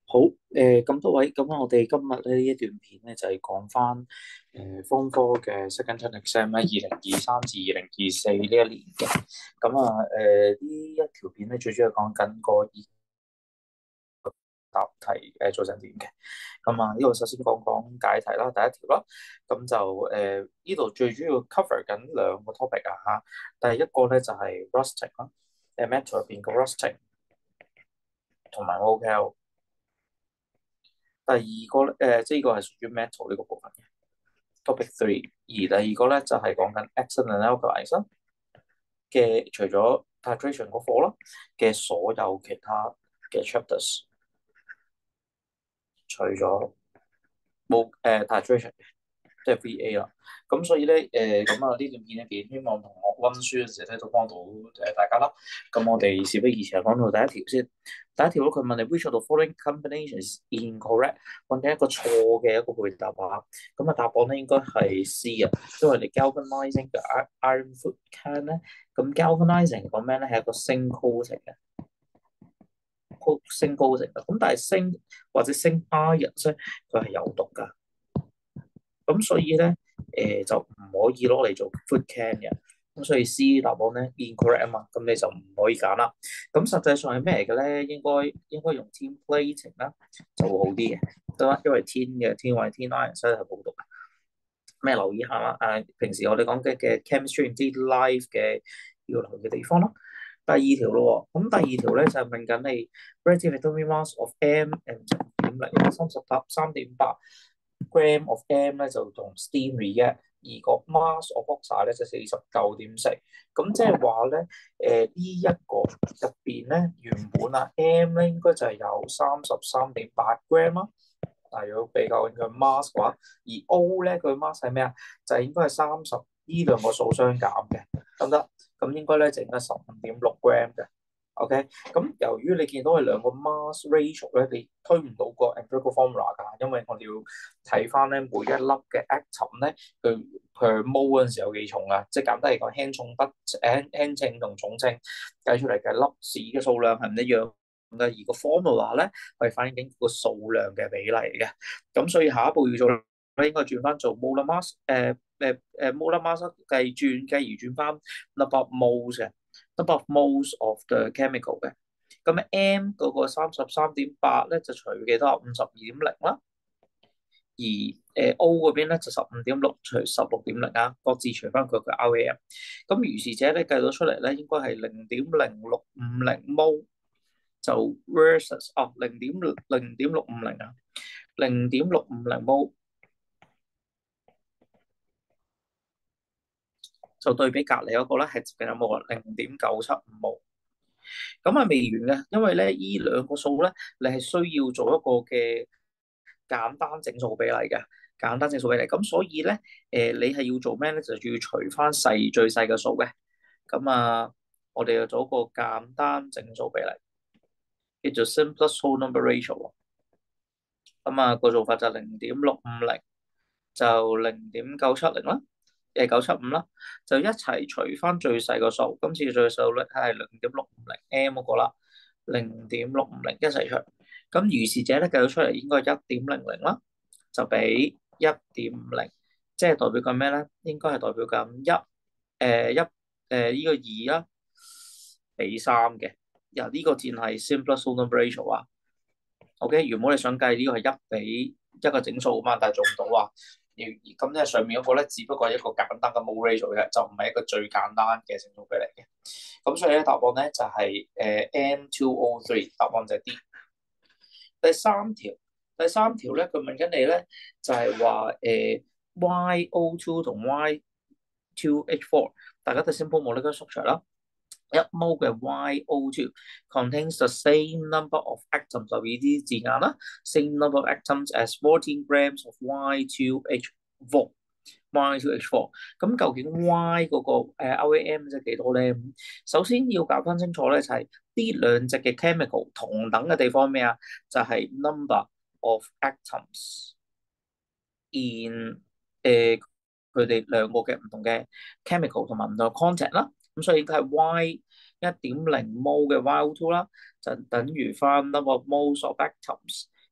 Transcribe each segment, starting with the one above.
好，咁多位，咁我哋今日咧呢一段片咧就係講翻方科嘅 second term exam 咧，2023至2024呢一年嘅。咁啊，呢一條片咧最主要講緊個答題做成點嘅。咁啊，呢度首先講講解題啦，第一條啦。咁就呢度最主要 cover 緊兩個 topic 啊嚇。第一個咧就係 rustic 啦，mental 入邊個 rustic 同埋 OKL。第二個咧，即係呢個係屬於 metal 呢個部分嘅 topic three，而第二個咧就係講緊 accent and alkalies 嘅，除咗 titration 嗰課啦嘅所有其他嘅 chapters，除咗冇titration 即係 VA 啦。咁所以咧，咁啊呢段片入邊，希望同學温書嘅時候咧都幫到大家啦。咁我哋事不宜遲，講到第一條先。第一條咧，佢問你 which of the following combination is incorrect？問緊一個錯嘅一個配搭啊。咁啊答案咧應該係 C 啊，因為你 galvanizing 嘅 iron foot can 咧，咁 galvanizing 個咩咧係一個升 coating 嘅，升 coating 嘅。咁但係升或者升 iron 咧，佢係有毒㗎。咁所以咧，就唔可以攞嚟做 food can 嘅。咁所以 C 答案咧 incorrect 啊嘛，咁你就唔可以揀啦。咁實際上係咩嚟嘅咧？應該用 tin plating 啦，就會好啲嘅，得啦，因為 tin 或者 tin iron 所以係冇毒嘅。咩留意下啦？平時我哋講嘅 chemistry 啲 life 嘅要留意嘅地方咯。第二條咯喎，咁第二條咧就係問緊你 relative atomic mass of M and 點零33.8 gram of M 咧就同 steam react，而個 mass of oxide 咧就49.4，咁即係話咧，呢一個入邊咧原本啊 M 咧應該就係有33.8 gram 啦，但係如果比較佢 mass 嘅話，而 O 咧佢 mass 係咩啊？就係應該係30，呢兩個數相減嘅，得唔得？咁應該咧就應該15.6 gram 嘅。OK，咁由於你見到係兩個 mass ratio 咧，你推唔到個 empirical formula 㗎，因為我哋要睇翻咧每一粒嘅 atom 咧，佢 per mole 嗰陣時有幾重啊？即係簡單嚟講，輕重同重稱計出嚟嘅粒子嘅數量係唔一樣嘅，而個 formula 咧係反映緊個數量嘅比例嘅。咁所以下一步要做咧，應該轉翻做 molar mass，molar mass 繼而轉翻 number of moles 嘅。number of moles of the chemical 嘅，咁 M 嗰個33.8咧就除幾多52.0啦，而O 嗰邊咧就15.6除16.0啊，各自除翻佢嘅 RAM。咁如是者咧計到出嚟咧應該係0.0650 就 versus 0.650啊，0.650就對比隔離嗰個咧係接近有冇啊0.975。咁係未完嘅，因為咧依兩個數咧，你係需要做一個嘅簡單整數比例嘅，簡單整數比例。咁所以咧，你係要做咩咧？就要除翻最細嘅數嘅。咁啊，我哋要做一個簡單整數比例，叫做 simplest whole number ratio。咁啊，個做法就0.650就0.970啦，975啦，就一齊除翻最細個數。今次最細數率係0.650 M 嗰個啦，0.650一齊除。咁如是者咧計到出嚟應該1.00啦，就俾1.50，即係代表緊咩咧？應該係代表緊呢個2啦，比3嘅。呢個箭係 simplest whole number ratio 啊。OK，如果你想計呢個係1:1個整數啊嘛，但係做唔到啊。咁即係上面嗰個咧，只不過係一個簡單嘅 mole ratio 嘅，就唔係一個最簡單嘅整數比嚟嘅。咁所以咧答案咧就係M2O3，答案就係 D。第三條咧，佢問緊你咧就係話YO2 同 Y2H4，大家睇 simple molecular structure 啦。1 mole 嘅 YO2 contains the same number of atoms， 就呢啲字眼啦，same number of atoms as 14 grams of Y2H4。Y2H4，咁究竟 Y 嗰個RAM 即係幾多咧？首先要搞翻清楚咧，就係呢兩隻嘅 chemical 同等嘅地方咩啊？就係 number of atoms in 佢哋兩個嘅唔同嘅 chemical 同埋唔同嘅 content 啦。咁所以應該係 Y1.0 mol 嘅 YO2 啦，就等於翻 number of moles of atoms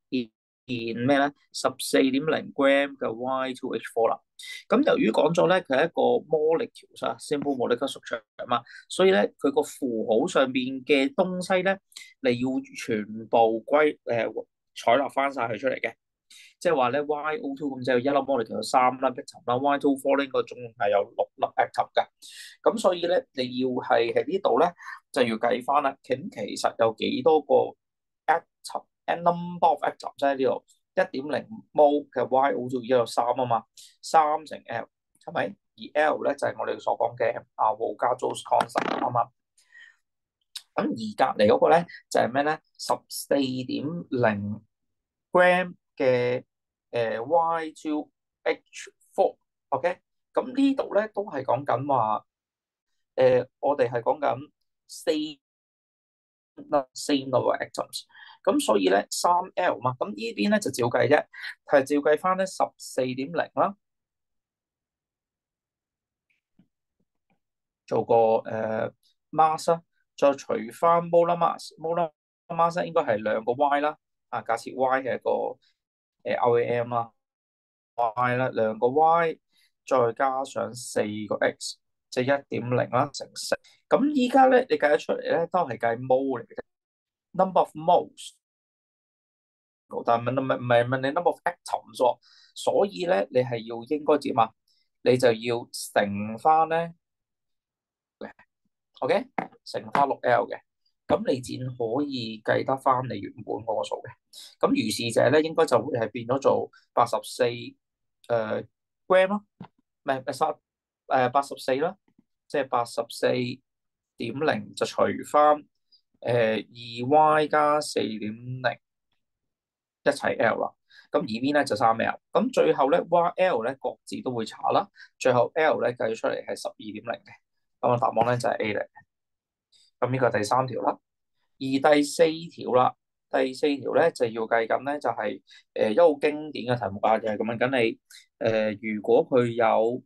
咩咧14.0 gram 嘅 Y2H4 啦。咁由於講咗咧，佢係一個摩力橋啊 simple molecular structure 啊嘛，所以咧佢個符號上邊嘅東西咧，你要全部採納翻晒佢出嚟嘅。即係話咧，YO2 咁即係一粒摩力橋有3粒 atom 啦，Y2 4呢個總共係有6粒 atom 嘅。咁所以咧，你要係喺呢度咧就要計翻啦。咁其實有幾多個 atom，and number of atom 即係呢度1.0 mol 嘅 YO2 有3啊嘛，3乘 L 係咪？而 L 咧就係我哋所講嘅Avogadro's constant 啱嘛。咁而隔離嗰個咧就係咩咧？14.0 gram 嘅Y2H4，OK，咁呢度咧都係講緊話，我哋係講緊4 number atoms，咁所以咧3L 嘛，咁呢邊咧就照計啫，係照計翻咧14.0啦，做個mass，再除翻 molar mass，molar mass 應該係2個 Y 啦，假設 Y 係一個RAM 啦。Y 啦，2個 Y 再加上4個 X，即係1.0啦乘4。咁依家咧，你計得出嚟咧，都係計 mole 嚟嘅啫。number of moles，但係唔係問你 number of atoms 喎。所以咧，你係要應該點啊？你就要乘翻咧，OK，乘翻6L 嘅。咁你先可以計得翻你原本嗰個數嘅。咁如是者咧，應該就會係變咗做84gram 咯，唔係84啦，即係84.0就除翻2Y 加4.0一齊 L 啦。咁而邊咧就3L，咁最後咧 YL 咧各自都會查啦，最後 L 咧計出嚟係12.0嘅，咁啊答案咧就係 A 嚟。咁呢個第3條啦，而第4條啦，第4條咧就要計緊咧就係一個好經典嘅題目啊，就係咁問緊你如果佢有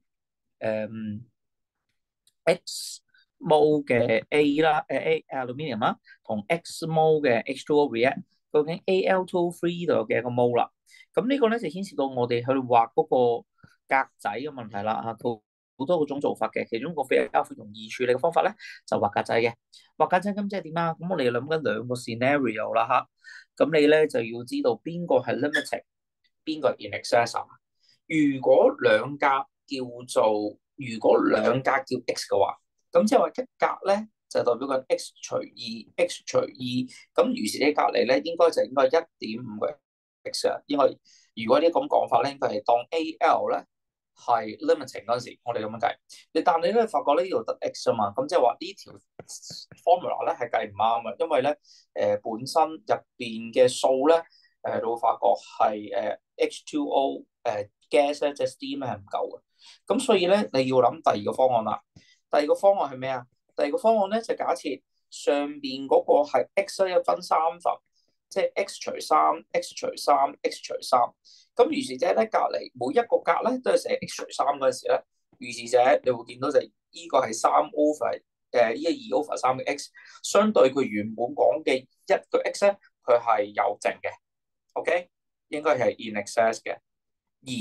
X mol 嘅 A 啦，A aluminium 啦，同 X mol 嘅 H2O react，究竟 Al2 度有幾多個 mol 啦？咁呢個咧就牽涉到我哋去畫嗰個格仔嘅問題啦嚇，好多個種做法嘅，其中一個比較容易處理嘅方法咧就畫格仔嘅。畫格仔咁即係點啊？咁我哋諗緊2個 scenario 啦嚇，咁你咧就要知道邊個係 limiting，邊個係 in excess。如果兩格如果兩格叫 x 嘅話，咁即係話一格咧就代表緊 x 除2 x 除2，咁於是呢隔離咧應該1.5個 x 啊，應該如果呢咁講法咧，應該係當 AL 咧係 limiting 嗰陣時，我哋咁樣計。但你咧發覺呢度得 x 啊嘛，咁即係話呢條 formula 咧係計唔啱嘅，因為咧本身入邊嘅數咧你會發覺係H2O gas 咧即係 steam 係唔夠嘅。咁所以咧，你要諗第二個方案啦。第二個方案係咩啊？第二個方案咧就假設上邊嗰個係 x 咧，分3份，即係 x 除3、x 除3、x 除3。咁如是者咧，隔離每一個格咧都係寫 x 除3嗰陣時咧，如是者你會見到就依個係3 over 依個2 over 3嘅 x，相對佢原本講嘅1個 x 咧，佢係有剩嘅。OK， 應該係 in excess 嘅。而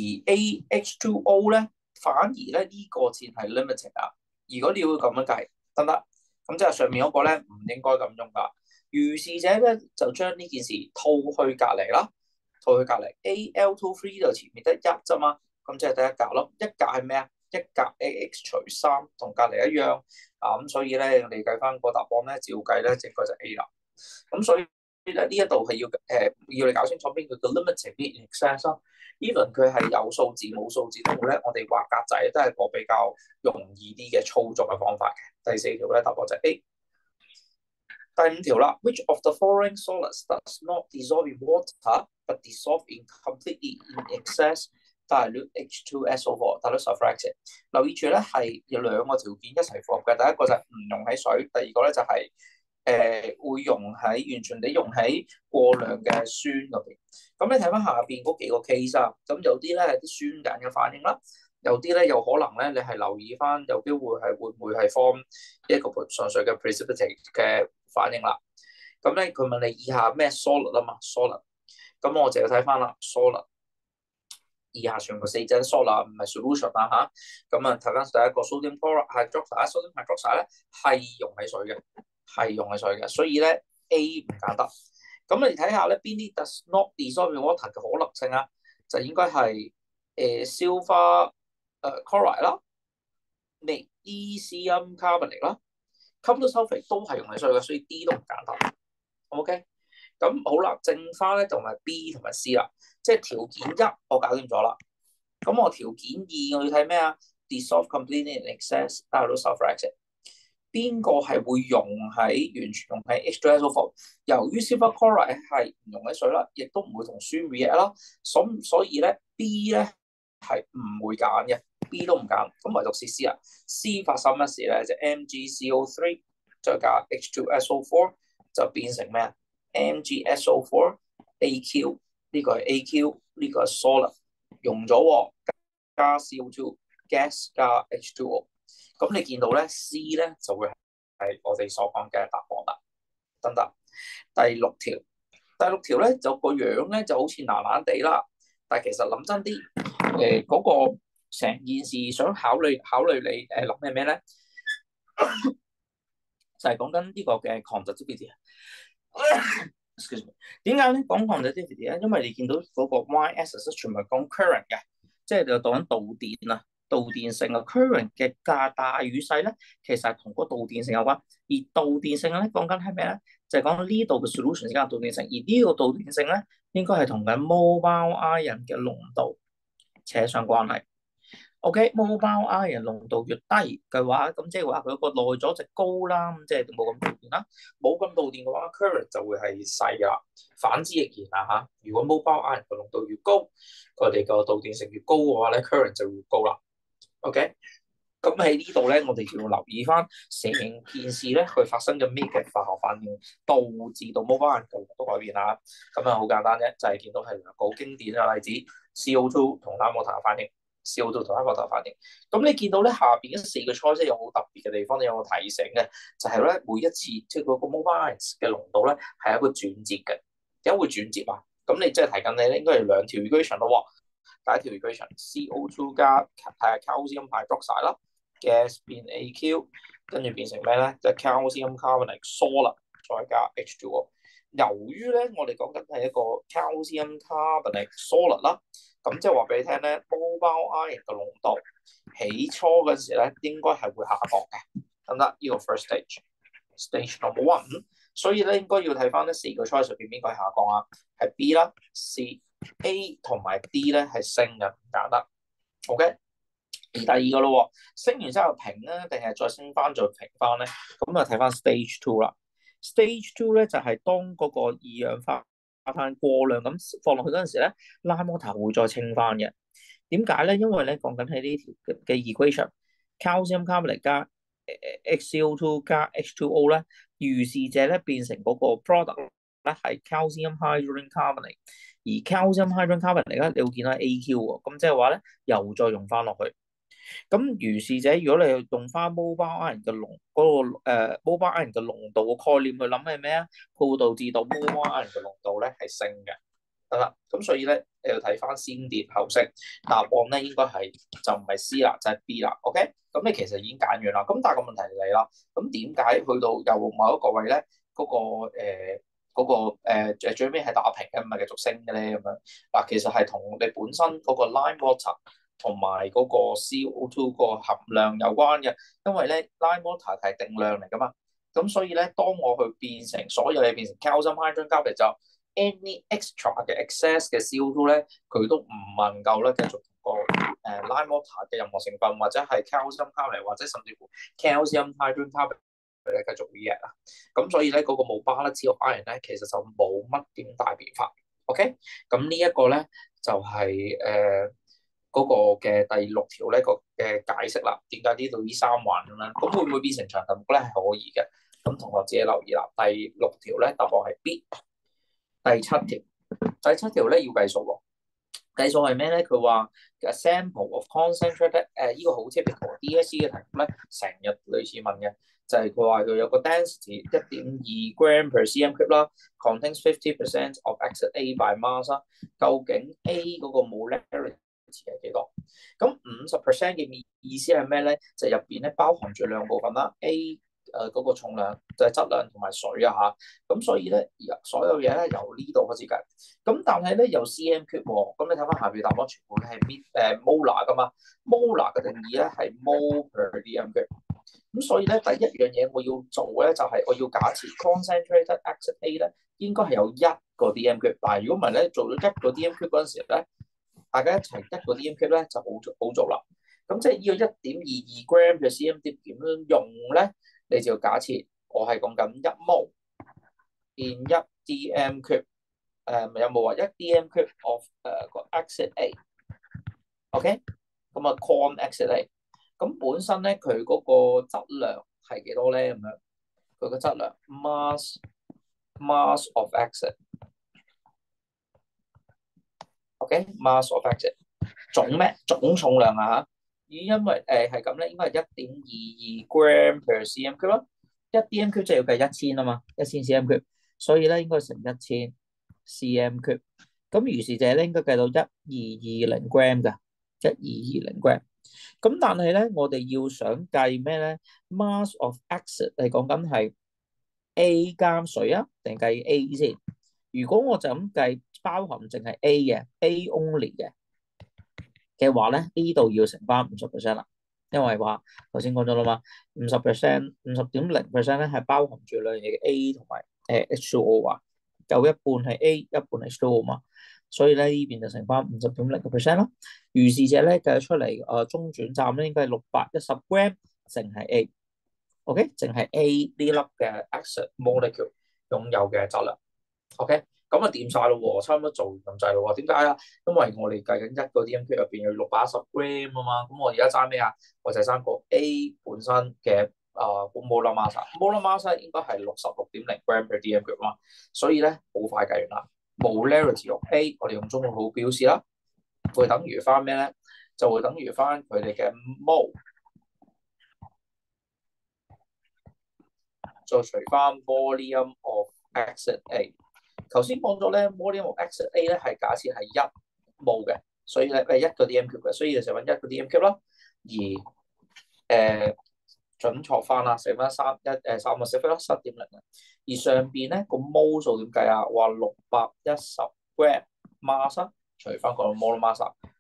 AH2O 咧，反而咧呢個先係 limiting 啊。如果你要咁樣計，得唔得？咁即係上面嗰個咧唔應該咁用噶。如是者咧就將呢件事套去隔離啦，套去隔離 Al2 就前面得1啫嘛，咁即係得一格咯。一格係咩啊？一格 AX 除3同隔離一樣啊，咁所以咧你計翻個答案咧，照計咧應該就 A 啦。咁所以呢一度係要你搞清楚邊個叫 limiting 邊 in excess 咯。even 佢係有數字冇數字都好咧，我哋畫格仔都係個比較容易啲嘅操作嘅方法嘅。第4條咧答案就係 A。第5條啦 ，Which of the following solids does not dissolve in water but dissolve in completely in excess dilute H2SO4 dilute sulfuric。留意住咧係有2個條件一齊符合嘅，第一個就係唔溶喺水，第二個咧就係會完全地溶喺過量嘅酸嗰邊。咁你睇翻下邊嗰幾個 case 啊，咁有啲咧係啲酸鹼嘅反應啦，有啲咧有可能咧你係留意翻有機會係會唔會係 form 一個純粹嘅 precipitate 嘅反應啦。咁咧佢問你以下咩 solid 啊嘛 ，solid。 咁我就要睇翻啦 solid。以下全部4隻 solid 唔係 solution 啦嚇。咁啊睇翻第一個 sodium chloride hydroxide，sodium hydroxide 咧係溶喺水嘅，係溶喺水嘅，所以咧 A 唔揀得。咁你睇下咧邊啲 does not dissolve in water 嘅可能性啊？就應該係silver chloride 啦，magnesium carbonate 啦，carbon sulfate 都係溶喺水嘅，所以 D 都唔揀得。OK。咁好啦，剩翻咧就係 B 同埋 C 啦，即係條件一我搞掂咗啦。咁我條件二我要睇咩啊 ？Dissolve completely in excess out of sulfuric acid。邊個係會完全溶喺 H2SO4？由於 silver chloride 係唔溶喺水啦，亦都唔會同酸 react 啦，所以咧 B 咧係唔會揀嘅 ，B 都唔揀。咁唯獨是 C 啊 ，C 發生乜事咧？就 MgCO3 再加 H2SO4 就變成咩啊？MgSO4 AQ 呢個係 AQ 呢個係 solid 溶咗喎，加 CO2 gas 加 H2O。咁你見到咧 C 咧就會係我哋所講嘅答案啦，得唔得？第六條咧就個樣咧就好似難難地啦，但係其實諗真啲，嗰個成件事想考慮你諗係咩咧？就係講緊呢個嘅 conductivity。點解咧講 conductivity 咧？因為你見到嗰個 y-axis 全部係講 current 嘅，即係就講緊導電啊、導電性啊。current 嘅大與細咧，其實係同個導電性有關。而導電性咧講緊係咩咧？就係講呢度嘅 solution 之間導電性，而呢個導電性咧應該係同緊 mobile ion 嘅濃度扯上關係。OK，mobile ion 濃度越低嘅話，咁即係話佢個內阻值高啦，咁即係冇咁導電啦。冇咁導電嘅話 current 就會係細噶啦。反之亦然啊嚇。如果 mobile ion 嘅濃度越高，佢哋個導電性越高嘅話咧，current 就越高啦。OK，咁喺呢度咧，我哋就要留意翻成件事咧，佢發生咗咩嘅化學反應，導致到 mobile ion 嘅濃度改變啦。咁啊，好簡單啫，就係見到係兩個好經典嘅例子 ，CO2 同 lime water 嘅反應。CO2 同 lime water 反應，咁你見到咧下邊嗰4個 choice 有好特別嘅地方，你有個提醒嘅，就係咧每一次即係嗰個 mobile ion 嘅濃度咧係一個轉折嘅，點解會轉折啊？咁你即係提緊你咧應該係兩條 equation 咯喎，第一條 equation CO2 加calcium hydroxide 啦 ，gas 變 AQ， 跟住變成咩咧？就係 calcium carbonate solid 再加 H2O。由於咧我哋講緊係一個 calcium carbonate solid 啦。咁即係話俾你聽咧 mobile ion 嘅濃度起初嗰陣時咧，應該係會下降嘅，得唔得？呢個 first stage number one， 所以咧應該要睇翻呢4個 choice 入邊邊個係下降啊？係 B 啦、C、A 同埋 D 咧係升嘅，唔揀得。OK， 而第二個咯，升完之後平咧，定係再升翻再平翻咧？咁啊睇翻 stage two 啦。stage two 咧就係當嗰個二氧化碳過量咁放落去嗰陣時咧 lime water 會再清翻嘅。點解咧？因為咧講緊喺呢條嘅 equation，calcium carbonate 加HCO2 加 H2O 咧，如是者咧變成嗰個 product 咧係 calcium hydrogen carbonate，而 calcium hydrogen carbonate 咧你會見到 AQ 喎，咁即係話咧又再用翻落去。咁如是者，如果你用翻 mobile ion 嘅濃嗰個mobile ion 嘅濃度嘅概念去諗係咩啊？佢會導致到 mobile ion 嘅濃度咧係升嘅，得啦。咁所以咧你要睇翻先跌後升，答案咧應該係就唔係 C 啦，就係 B 啦。OK，咁你其實已經揀完啦。咁但係個問題嚟啦，咁點解去到又某一個位咧最尾係打平嘅，唔係繼續升嘅咧？咁樣嗱，其實係同你本身嗰個 lime water同埋嗰個 CO2 個含量有關嘅，因為咧 lime water 係定量嚟噶嘛，咁所以咧當我去變成所有嘢變成 calcium hydrogen carbonate 就 any extra 嘅 excess 嘅 CO2 咧，佢都唔能夠咧繼續同個lime water 嘅任何成分或者係 calcium carbonate 或者甚至乎 calcium hydrogen carbonate 咧繼續 react 啊，咁所以咧嗰個冇巴粒子嘅 ion 咧其實就冇乜點大變化。OK，咁呢一個咧就係嗰個嘅第6條咧個嘅解釋啦，點解呢度呢3環咁樣？咁會唔會變成長題目咧？係可以嘅。咁同學自己留意啦。第6條咧答案係 B。第7條咧要計數喎。計數係咩咧？佢話 a sample of concentrated 呢個好 typical DSE 嘅題目咧，成日類似問嘅， 就係佢話佢有個 density 1.2 gram per cm cube 啦，contains 50% of exit A by mass 啦。究竟 A 嗰個 molarity 係幾多？咁50% 嘅意思係咩咧？就入邊咧包含住兩部分啦，A 嗰個重量就係質量同埋水啊嚇。咁所以咧，所有嘢咧由呢度開始計。咁但係咧由 cm cube 喎，咁你睇翻下邊答案全部係molar 噶嘛，molar 嘅定義咧係 mole per dm cube。咁所以咧，第一樣嘢我要做咧，就係我要假設 concentrated exit A 咧應該係有一個 dm cube。但係如果唔係咧，做咗一個 dm cube 嗰陣時咧，大家一齊一個 dm cube 咧就好做啦。咁即係呢個1.22 gram 嘅 cm 點樣用咧？你就假設我係講緊1 mole in 1 dm cube，有冇話1 dm cube of 個 exit A？OK，咁啊 con exit A。咁本身咧，佢嗰個質量係幾多咧？咁樣佢個質量 mass of exit，OK，mass of exit 總咩？總重量啊嚇。因為係咁咧，應該係1.22 gram per cm cube 咯。1 dm cube 就要計1000啊嘛，1000 cm cube，所以咧應該乘1000 cm cube。咁於是者咧應該計到1220 gram 㗎，1220 gram。咁但係咧，我哋要想計咩咧？mass of exit 係講緊係 A 加水啊，定計 A 先？如果我就咁計，包含淨係 A 嘅 A only 嘅話咧，呢度要乘翻50% 啦，因為話頭先講咗啦嘛，50% 50.0% 咧係包含住兩樣嘢嘅 A 同埋H2O 啊，有一半係 A，一半係 H2O 嘛。所以咧呢邊就乘翻50.0% 啦。如是者咧計出嚟，中轉站咧應該係610 gram，淨係 A，OK，淨係 A 呢粒嘅 exit molecule 擁有嘅質量，OK，咁啊掂晒咯喎，差唔多做完咁滯咯喎。點解啊？因為我哋計緊一個 DMK 入邊有610 gram 啊嘛，咁我而家爭咩啊？我就爭個 A 本身嘅molar mass，molar mass 應該係66.0 gram per DMK 啊嘛，所以咧好快計完啦。molarity of A，我哋用中括號表示啦，會等於翻咩咧？就會等於翻佢哋嘅 mole，再除翻 volume of exit A。頭先講咗咧 volume of exit A 咧係假設係1 mole 嘅，所以咧係1個 dm cube 嘅，所以就揾1個 dm cube 啦。而準確翻啦，乘翻3個小分啦，7.0。而上邊咧個 mole 數點計啊？話610 gram mass 除翻個 molar mass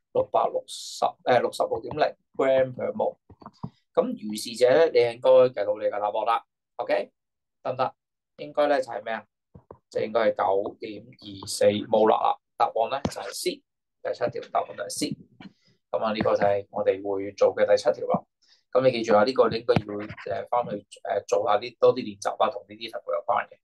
66.0 gram per mole。咁如是者咧，你應該計到你嘅答案啦。OK， 得唔得？應該咧就係咩啊？就應該係9.24 molar啦。答案咧就係 C， 第7條答案就係 C。咁啊，呢個就係我哋會做嘅第7條啦。咁你記住啊，呢個你應該要翻去做下多啲練習啊，同呢啲題目有關嘅。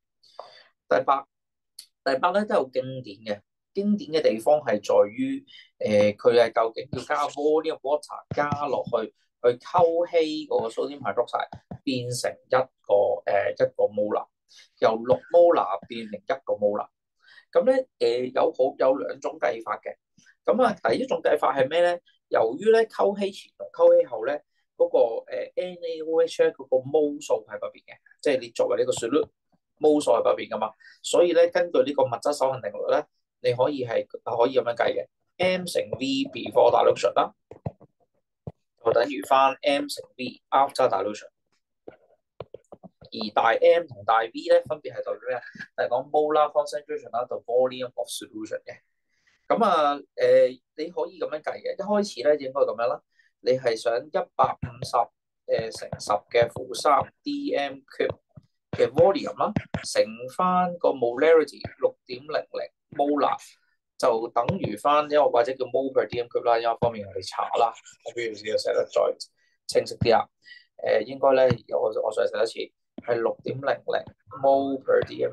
第八咧都有經典嘅，經典嘅地方係在於佢係究竟要加 volume water 加落去溝稀嗰個 sodium hydroxide 變成一個 molar， 由6 molar 變成1個 molar。咁咧有兩種計法嘅。咁啊，第一種計法係咩咧？由於咧溝稀前同溝稀後咧嗰個NaOH 嗰個 mole 數係不變嘅，即係你作為呢個 solute mole 數係不變噶嘛，所以咧根據呢個物質守恒定律咧，你可以咁樣計嘅 ，m 乘 v before dilution 啦，就等於翻 m 乘 v after dilution。而大 M 同大 V 咧分別係代表咩？係講 molar concentration 啦，同 volume of solution 嘅。咁啊你可以咁樣計嘅。一開始咧應該咁樣啦，你係想150乘10嘅負3 dm cube 嘅 volume 啦，乘翻個 molarity 6.00 molar， 就等於翻因為或者叫 mole per dm cube 啦，因為方面我哋查啦，我不如試下寫得再清晰啲啦。應該咧我再寫一次。係6.00 mole per dm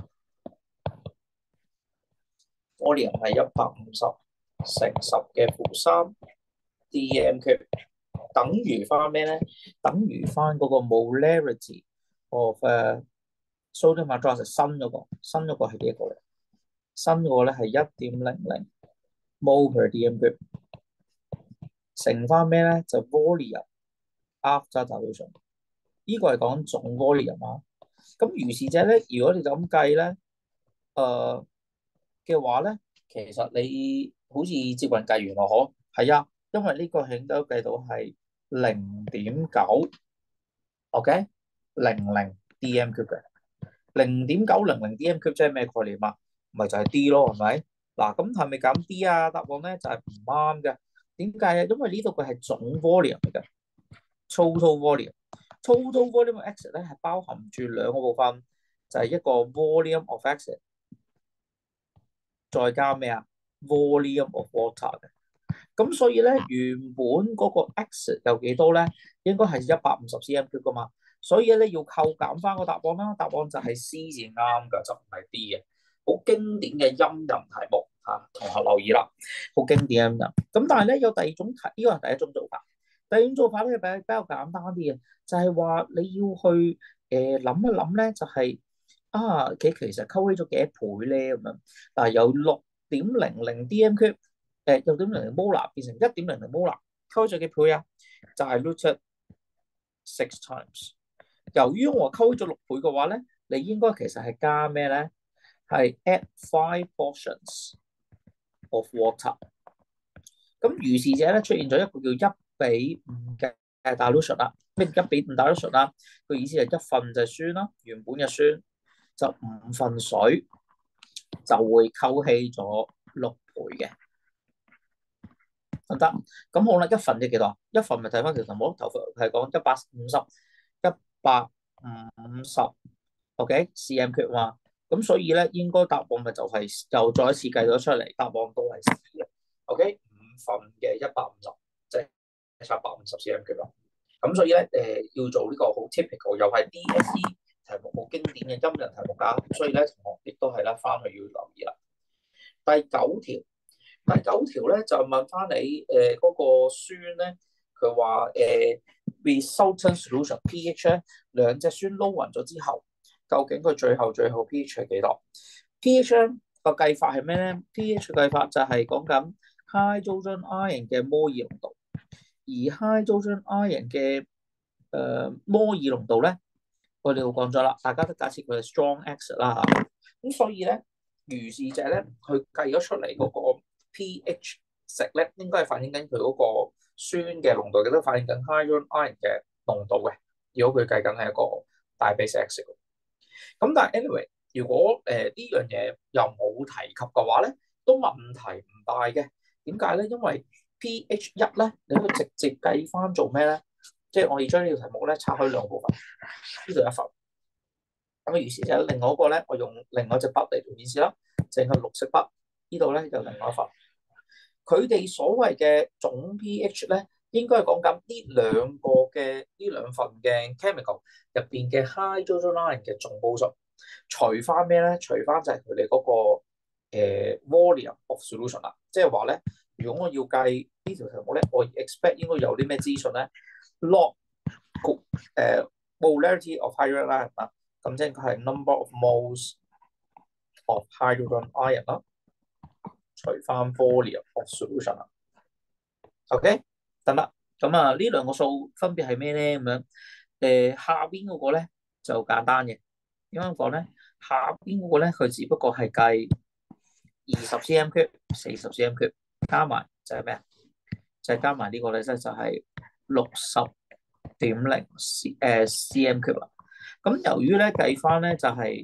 cube，volume 係150乘10嘅負3 dm cube， 等於翻咩咧？等於翻嗰個 molarity of sodium hydroxide 新嗰個係幾多個咧？新嗰個咧係1.00 mole per dm cube， 乘翻咩咧？就 volume after dilution。 呢個係講總 volume 啊。咁如是者咧，如果你就咁計咧，嘅話咧，其實你好似接近計完咯，嗬？係啊，因為呢個係應該計到係0.9，OK，00 dm cube 嘅0.900 dm cube 即係咩概念啊？咪就係 D 咯，係咪？嗱，咁係咪減 D 啊？答案咧就係唔啱嘅。點解啊？因為呢度佢係總 volume 嚟嘅，total volume。total volume of exit 咧係包含住兩個部分，就係一個 volume of exit，再加咩啊？volume of water 嘅。咁所以咧，原本嗰個 exit 有幾多咧？應該係150 cm cube 噶嘛。所以咧要扣減翻個答案啦。答案就係 C 字啱㗎，就唔係 D 嘅。好經典嘅陰淫題目嚇，同學留意啦。好經典嘅陰淫。咁但係咧有第二種題，呢個係第一種做法。第二種做法咧比較簡單啲嘅，就係話你要去諗一諗咧，就係佢其實溝起咗幾多倍咧咁樣。嗱，由6.00 dm cube 6.00 molar 變成1.00 molar，溝咗幾倍啊？就係 root 6 times。由於我溝咗6倍嘅話咧，你應該其實係加咩咧？係 add 5 portions of water。咁如是者咧出現咗一個叫1:5嘅dilution啦。咩1:5 dilution啦？個意思係1份就係酸啦，原本嘅酸就5份水就會溝起咗6倍嘅。得，咁好啦，一份即係幾多啊？一份咪睇翻條題目，頭係講150 ，OK cm cube 嘛。咁所以咧，應該答案咪就係又再一次計咗出嚟，答案都係 C 嘅。OK， 5份嘅150，即係750 cm cube 咯。咁所以咧，要做呢個好 typical，又係 DSE 題目，好經典嘅陰人題目㗎。咁所以咧，同學亦都係咧，翻去要留意啦。第九條咧就問翻你嗰個酸咧，佢話resultant solution pH 咧，兩隻酸撈勻咗之後，究竟佢最後 pH 係幾多？pH 咧個計法係咩咧？pH 計法就係講緊 hydrogen ion 嘅摩爾濃度，而 hydrogen ion 嘅摩爾濃度咧，我哋都講咗啦，大家都假設佢係 strong exit 啦嚇，咁所以咧，如是者咧，佢計咗出嚟嗰個 pH 值咧，應該係反映緊佢嗰個酸嘅濃度，亦都反映緊 hydrogen ion 嘅濃度嘅。如果佢計緊係一個大 base exit，咁但係 anyway，如果呢樣嘢又冇提及嘅話咧，都問題唔大嘅。點解咧？因為 pH 1咧，你可以直接計翻做咩咧？即係我哋將呢條題目咧拆開兩部分，呢度一份。咁於是就另外一個咧，我用另外一隻筆嚟做顯示啦，淨係綠色筆。呢度咧就另外一份。佢哋所謂嘅總 pH 咧，應該係講緊呢兩份嘅 chemical 入邊嘅 hydrogen ion 嘅總母數，除翻咩咧？除翻就係佢哋嗰個volume of solution 啦。即係話咧，如果我要計呢條題目咧，我 expect 應該有啲咩資訊咧？log molarity of hydrogen ion 啊，咁即係佢係 number of moles of hydrogen ion 啦。除翻 volume of solution 啦 ，OK 得啦。咁呢兩個數分別係咩咧？咁樣下邊嗰個咧就簡單嘅。點樣講咧？下邊嗰個咧佢只不過係計20 cm cube、40 cm cube 加埋就係咩啊？就係加埋呢個咧，即就係60.0 cm cube 啦。咁由於咧計翻咧就係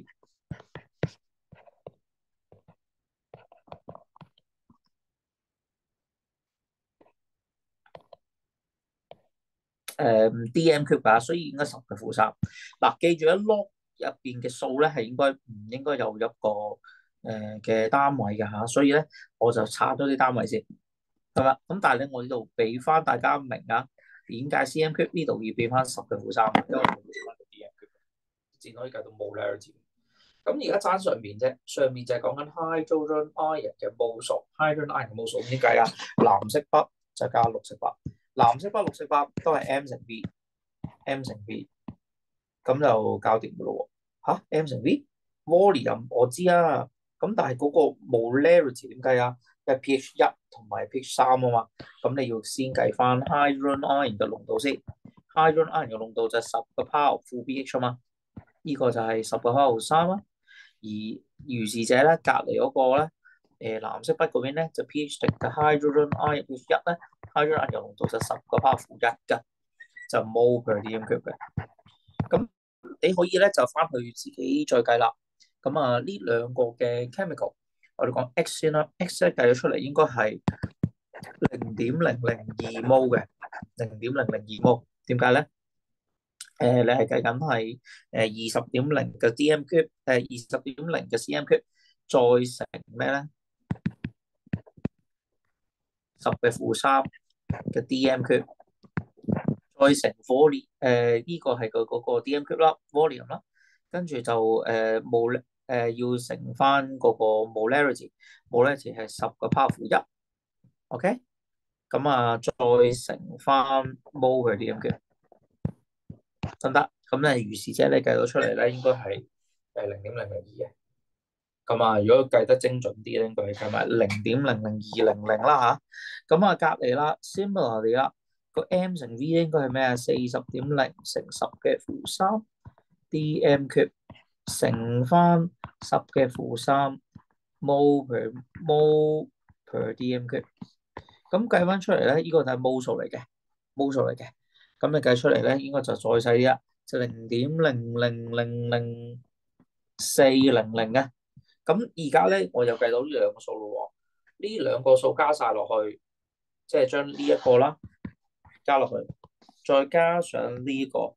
dm cube 啊，所以應該10嘅負三。嗱，記住一 log 入邊嘅數咧係唔應該有一個嘅單位嘅嚇，所以咧我就拆咗啲單位先，係嘛？咁但係咧我呢度俾翻大家明啊，點解 cm cube 呢度要變翻10嘅負三？因為我冇變翻到 dm cube，先可以計到 molarity。咁而家爭上面啫，上面就係講緊 hydrogen ion 嘅 mole 數 ，hydrogen ion 嘅 mole 數點計啊？藍色筆就加綠色筆。藍色筆、綠色筆都係 M 乘 V，M 乘 V， 咁就搞掂噶咯喎。嚇 M 乘 V，volume 我知啊，咁但係嗰個 molarity 點計啊？係 pH 1同埋 pH 3啊嘛，咁你要先計翻 hydrogen ion 嘅濃度先 hydrogen ion 嘅濃度就係10個 power 負 pH 啊嘛，呢、個就係10個 power 3啦。而如是者咧，隔離嗰個咧，藍色筆嗰邊咧就 pH 值嘅 hydrogen ion 1咧 ，hydrogen ion 嘅濃度就10個 power 負1嘅，就 mole per dm cube 嘅。咁你可以咧就翻去自己再計啦。咁啊呢兩個嘅 chemical，我哋講 X 先啦 ，X 咧計咗出嚟應該係0.002 mole 嘅，0.002 mole。點解咧？你係計緊係20.0嘅 dm cube， 20.0嘅 cm cube， 再乘咩咧？10嘅負3嘅 dm cube， 再乘 volume， 呢個係佢嗰個 dm cube 啦 ，volume 啦，跟住就要乘翻嗰個 molarity 係10個 power 負1 ，OK， 咁啊再乘翻 mole 佢 dm cube。得唔得？咁咧，如是者你計到出嚟咧，應該係0.002嘅。咁啊，如果計得精準啲咧，應該係計埋0.00200啦嚇。咁啊，隔離啦 ，similarly 啦，個 m 乘 v 應該係咩啊？40.0乘10嘅負3 dm cube 乘翻10嘅負3 mole per dm cube。咁計翻出嚟咧，呢個就係 mole 數嚟嘅，mole 數嚟嘅。咁你計出嚟咧，應該就再細啲啦，就0.0000400嘅。咁而家咧，我又計到呢兩個數咯喎，呢兩個數加晒落去，即係將呢一個啦加落去，再加上呢個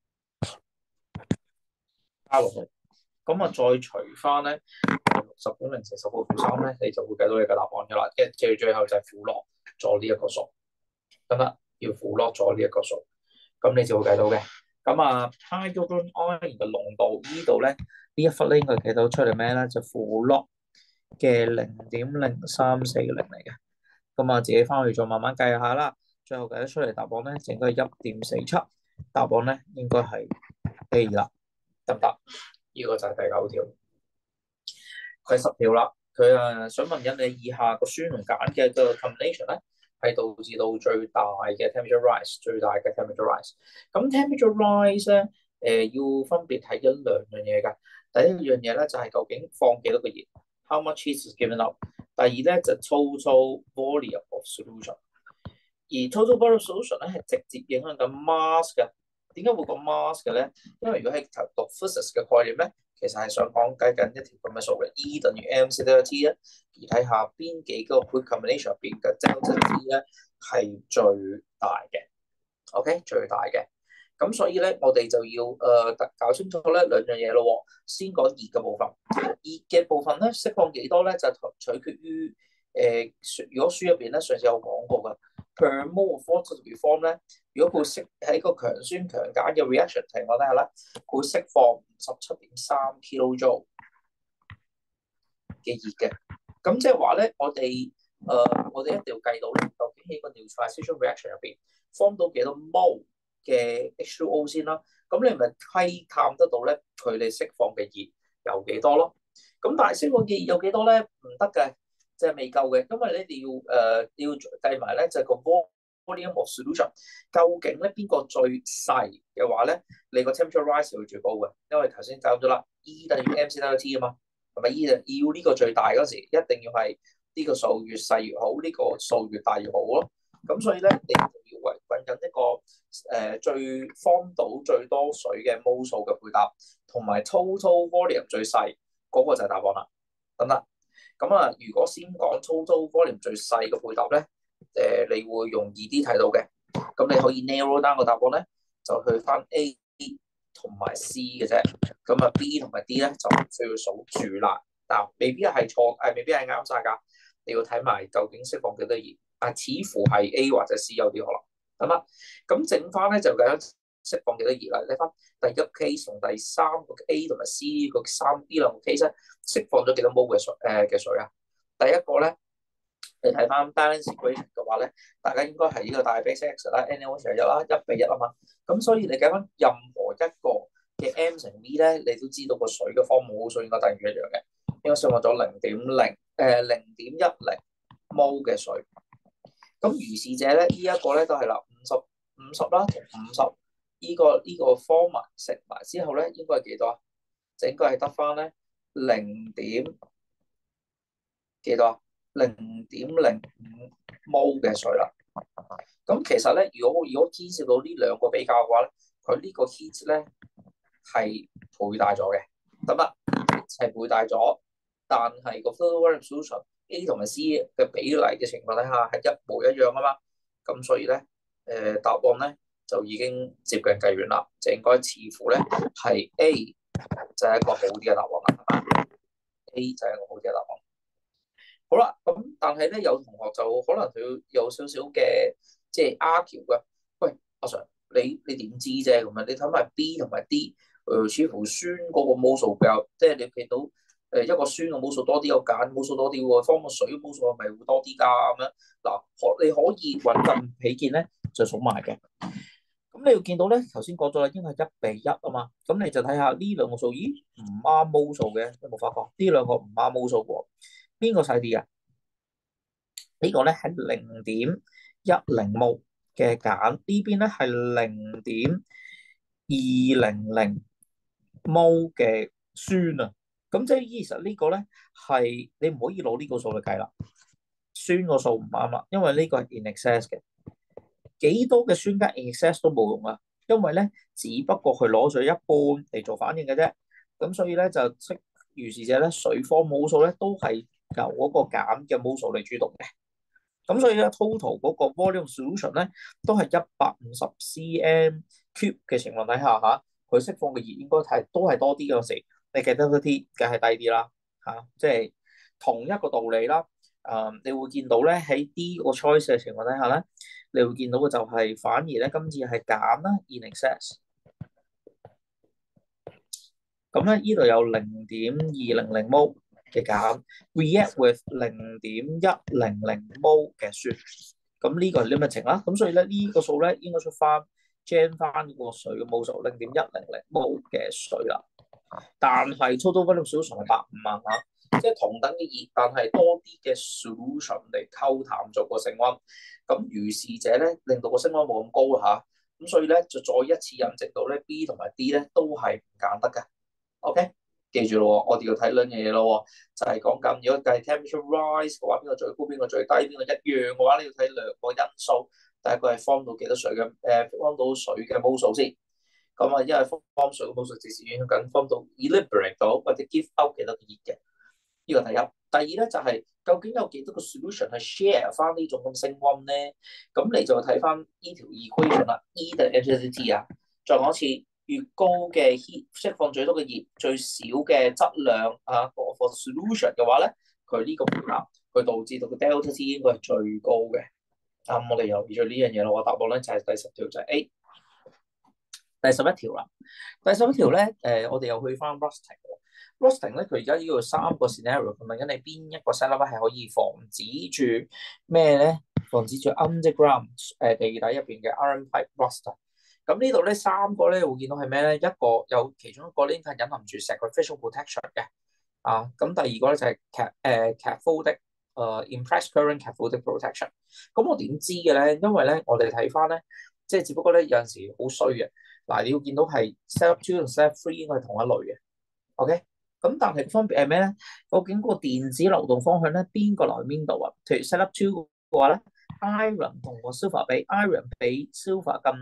加落去，咁啊再除翻咧60.0乘10個負3咧，你就會計到你嘅答案噶啦。最後就係負落咗呢一個數，得唔得？要負落咗呢一個數。咁你就會計到嘅。咁啊 hydrogen ion 嘅濃度呢度咧，呢一忽咧應該計到出嚟咩咧？就負落嘅0.0340嚟嘅。咁啊，自己翻去再慢慢計下啦。最後計得出嚟答案咧，就應該係1.47。答案咧應該係 A 啦，得唔得？呢個就係第9條。第10條啦，佢想問緊你以下個酸同鹼嘅個 combination 咧，係導致到最大嘅 temperature rise， 最大嘅 temperature rise。咁 temperature rise 咧，要分別睇緊兩樣嘢㗎。第一樣嘢咧就係究竟放幾多個熱 ，how much heat is given up。第二咧就 total volume of solution。而 total volume solution 咧係直接影響緊 mass 嘅。點解會講 mass 嘅咧？因為如果係讀 physics 嘅概念咧，其實係想講計緊一條咁嘅數嘅 E 等於 mc delta t 咧，而睇下邊幾個 quick combination 入邊嘅 delta t 咧係最大嘅。OK， 最大嘅。咁所以咧，我哋就要搞清楚咧兩樣嘢咯。先講熱嘅部分，熱嘅部分咧釋放幾多咧，就取決於如果書入邊咧上次有講過嘅 per mole of water to be formed 咧，如果佢釋喺個強酸強鹼嘅 reaction 情況底下咧，佢釋放57.3 kilojoule 嘅熱嘅。咁即係話咧，我哋一定要計到咧，究竟喺個 neutralization reaction 入邊 form 到幾多 mole 嘅 H2O 先啦，咁你咪窺探得到咧佢哋釋放嘅熱有幾多咯？咁但係釋放嘅熱有幾多咧？唔得嘅，即係未夠嘅，因為咧你要計埋咧就係個 volume of solution， 究竟咧邊個最細嘅話咧，你個 temperature rise 會最高嘅，因為頭先講咗啦 ，E 等於 mc delta t 啊嘛，係咪 E 要呢個最大嗰時，一定要係呢個數越細越好，呢個數越大越好咯。咁所以咧，你就要揾緊一個最 form 到最多水嘅 mole 數嘅配搭，同埋 total volume 最細嗰個就係答案啦，得唔得？咁啊，如果先講 total volume 最細嘅配搭咧，你會容易啲睇到嘅。咁你可以 narrow down 個答案咧，就去翻 A 同埋 C 嘅啫。咁啊 B 同埋 D 咧就唔需要數住啦。嗱，未必係錯，未必係啱晒㗎。你要睇埋究竟釋放幾多熱。似乎係 A 或者 C 有啲可能，咁啊，咁剩翻咧就計緊釋放幾多熱啦。睇翻第一 case 同第三個 A 同埋 C 個呢兩個 case 咧，釋放咗幾多 mole 嘅水啊？第一個咧，你睇翻 balance equation 嘅話咧，大家應該係呢個大 base x 啦 ，NaOH 係1啦，1:1啊嘛。咁所以你計翻任何一個嘅 M 乘 V 咧，你都知道個水嘅 form 數應該等於一樣嘅，應該釋放咗0.10 mole 嘅水。咁如是者咧，呢一個咧都係啦，50啦同50 呢個 formula 食埋之後咧，應該係幾多啊？就應該係得翻咧零點幾多啊？0.05 mol 嘅水啦。咁其實咧，如果牽涉到呢兩個比較嘅話咧，佢呢個 heat 咧係倍大咗嘅，得唔得？係倍大咗，但係個 fluid volume solution A 同埋 C 嘅比例嘅情況底下係一模一樣啊嘛。咁所以咧，答案咧就已經接近計完啦，就應該似乎咧係 A 就係一個好啲嘅答案啦。A 就係一個好啲嘅答案。好啦，咁但係咧有同學就可能佢有少少嘅即係 argue 嘅，喂阿 Sir，你點知啫咁樣？你睇埋 B 同埋 D，似乎酸嗰個摩數比較，即係你見到一個酸嘅摩數多啲，有鹼摩數多啲喎，方個水嘅摩數係咪會多啲㗎咁樣？嗱，你可以穩陣起見咧，就數埋嘅。咁你要見到咧，頭先講咗啦，應該係1:1啊嘛。咁你就睇下呢兩個數，咦唔啱摩數嘅，有冇發覺？呢兩個唔啱摩數喎，邊個細啲啊？呢個咧係0.10 mol 嘅鹼，呢邊咧係0.200 mol 嘅酸啊。咁即係其實呢個咧係你唔可以攞呢個數嚟計啦，酸個數唔啱啦，因為呢個係 in excess 嘅，幾多嘅酸加 in excess 都冇用啊，因為咧只不過佢攞咗一半嚟做反應嘅啫。咁所以咧就即如是者咧水方摩數咧都係由嗰個鹼嘅摩數嚟主導嘅。咁所以咧，total 嗰個 volume solution 咧都係150 cm cube 嘅情況底下嚇，佢釋放嘅熱應該係都係多啲嘅時，你記得嗰啲梗係低啲啦嚇，即係同一個道理啦。你會見到咧喺 D 個 choice 嘅情況底下咧，你會見到嘅就係反而咧今次係鹼啦 in excess。咁咧呢度有0.200 mol 嘅鹼 react with 0.100 mol 嘅酸，咁呢個係 limiting 啦。咁所以咧呢個數咧應該出翻 gen 翻個水嘅 mol 數0.100 mol 嘅水啦。但係 total volume solution 係150啊嚇，即係同等嘅熱，但係多啲嘅 solution 嚟溝淡咗個升溫。咁如是者咧，令到個升溫冇咁高嚇。咁所以咧就再一次印證到咧 B 同埋 D 咧都係唔揀得嘅。OK，記住咯，我哋要睇兩樣嘢咯，就係講緊如果計 temperature rise 嘅話，邊個最高，邊個最低，邊個一樣嘅話，你要睇兩個因素。第一個係 form 到幾多水嘅，form 到水嘅 mol 數先。咁啊，因為 form 水嘅 mol 數直接影響緊 form 到 evaporate 到或者 give out 幾多嘅熱嘅。呢個第一。第二咧就係、是、究竟有幾多個 solution 係 share 翻呢種咁升溫咧？咁你就睇翻呢條 equation 啦，E 嘅 HCT 啊，再講一次。越高嘅 heat 釋放最多嘅熱，最少嘅質量啊，for solution 嘅話咧，佢呢個配合，佢導致到個 delta T 應該係最高嘅。我哋又留意咗呢樣嘢咯。我答案咧就係第10條就係 A。第11條啦，第11條咧，我哋又去翻 rusting。rusting 咧，佢而家呢個3個 scenario，佢問緊你邊一個 setup 係可以防止住咩咧？防止住 underground 地底入邊嘅 iron pipe rust。咁呢度咧3個咧會見到係咩咧？一個有其中一個咧係隱含住 sacrificial protection 嘅咁第二個咧就係 cathodic impressed current cathodic protection。咁我點知嘅咧？因為咧我哋睇翻咧，即係只不過咧有陣時好衰嘅。嗱，你要見到係 setup 2同 setup 3應該係同一類嘅。OK，咁但係分別係咩咧？究竟個電子流動方向咧邊個流去邊度啊？譬如 setup 2嘅話咧，iron 同個 silver 比 iron 比 silver 更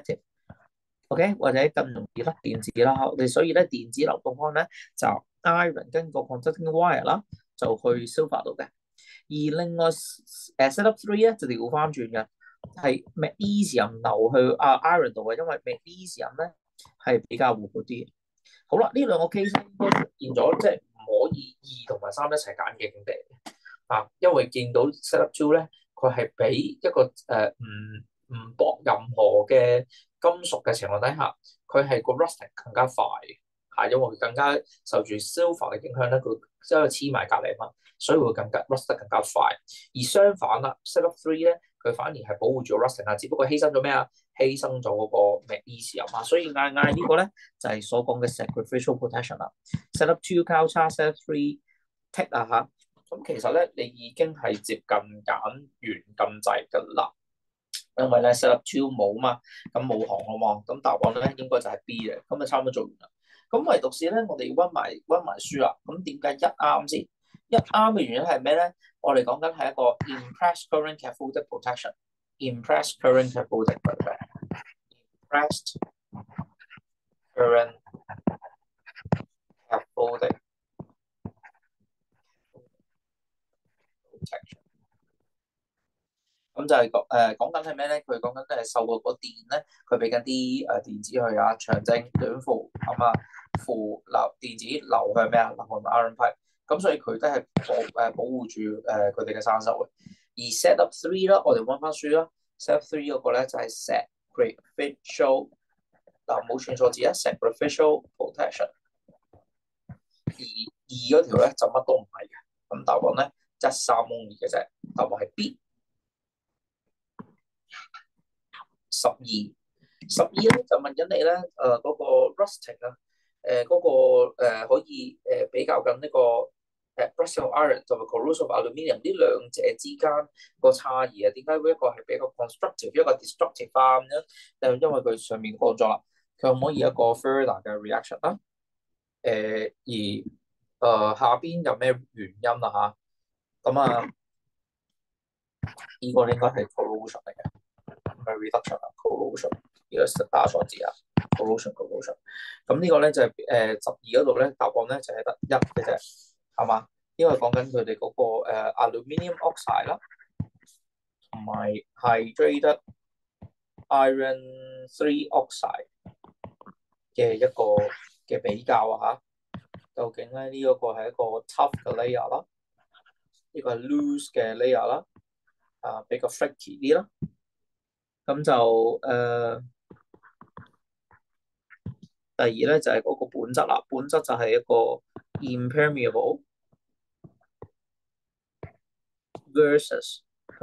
reactive。OK， 或者更容易甩電子啦，所以咧電子流動方咧就 iron 跟個 conducting wire 啦，就去 silver 度嘅。而另外setup 3咧就調翻轉嘅，係 magnesium 流去iron 度嘅，因為 magnesium 咧係比較活潑啲。好啦，呢兩個 case 應該出現咗，即係唔可以2同埋3一齊揀嘅境地因為見到 setup 2咧，佢係比一個唔駁任何嘅金屬嘅情況底下，佢係個 rusting 更加快因為佢更加受住 silver 嘅影響咧，佢因為黐埋隔離嘛，所以會更加 rust 得更加快。而相反啦，setup 3咧，佢反而係保護住 rusting 只不過犧牲咗咩啊？犧牲咗嗰個 magnesium所以嗌呢個咧就係所講嘅 sacrificial protection 啦。setup 2交叉 setup 3 take 咁其實咧你已經係接近揀完咁滯㗎啦。 因為咧 set up 2冇嘛，咁冇行咯嘛，咁答案咧應該就係 B 嘅，咁就差唔多做完啦。咁唯獨是咧，我哋温埋書啦。咁點解一啱先？一啱嘅原因係咩咧？我哋講緊係一個 impressed current cathodic protection。impressed current cathodic protection。impressed current cathodic protection。咁就係講緊係咩咧？佢講緊係受到個電咧，佢俾緊啲電子去啊，長正短負咁啊，負流電子流向咩啊？流向 iron pipe。咁所以佢都係保護住佢哋嘅生鏽嘅。而 set up 3啦，我哋温翻書啦。set up 3嗰個咧就係 sacrificial 嗱，冇串錯字啊 ，sacrificial protection。而2嗰條咧就乜都唔係嘅，咁答案咧1、3、2嘅啫，答案係 B。12咧就問緊你咧，嗰個 rusting 啊，嗰個可以比較緊呢個rusting of iron 同埋 corrosion of aluminium 呢兩者之間個差異啊，點解會一個係比較 constructive，一個 destructive 咁樣？因為佢上面講咗啦，佢可唔可以一個 further 嘅 reaction 啦？而下邊有咩原因啊？嚇，咁啊，呢個應該係 corrosion 嚟嘅。唔係 reduction 啊 ，corrosion 呢個打錯字啊 ，corrosion。咁呢個咧就係12嗰度咧，答案咧就係得1嘅啫，係嘛？因為講緊佢哋嗰個aluminium oxide 啦，同埋 hydrated iron 3 oxide 嘅一個嘅比較啊嚇。究竟咧呢一個係一個 tough 嘅 layer 啦，呢個係 loose 嘅 layer 啦，比較 flaky 啲啦。咁就第二咧就係嗰個本質啦，本質就係一個 impermeable versus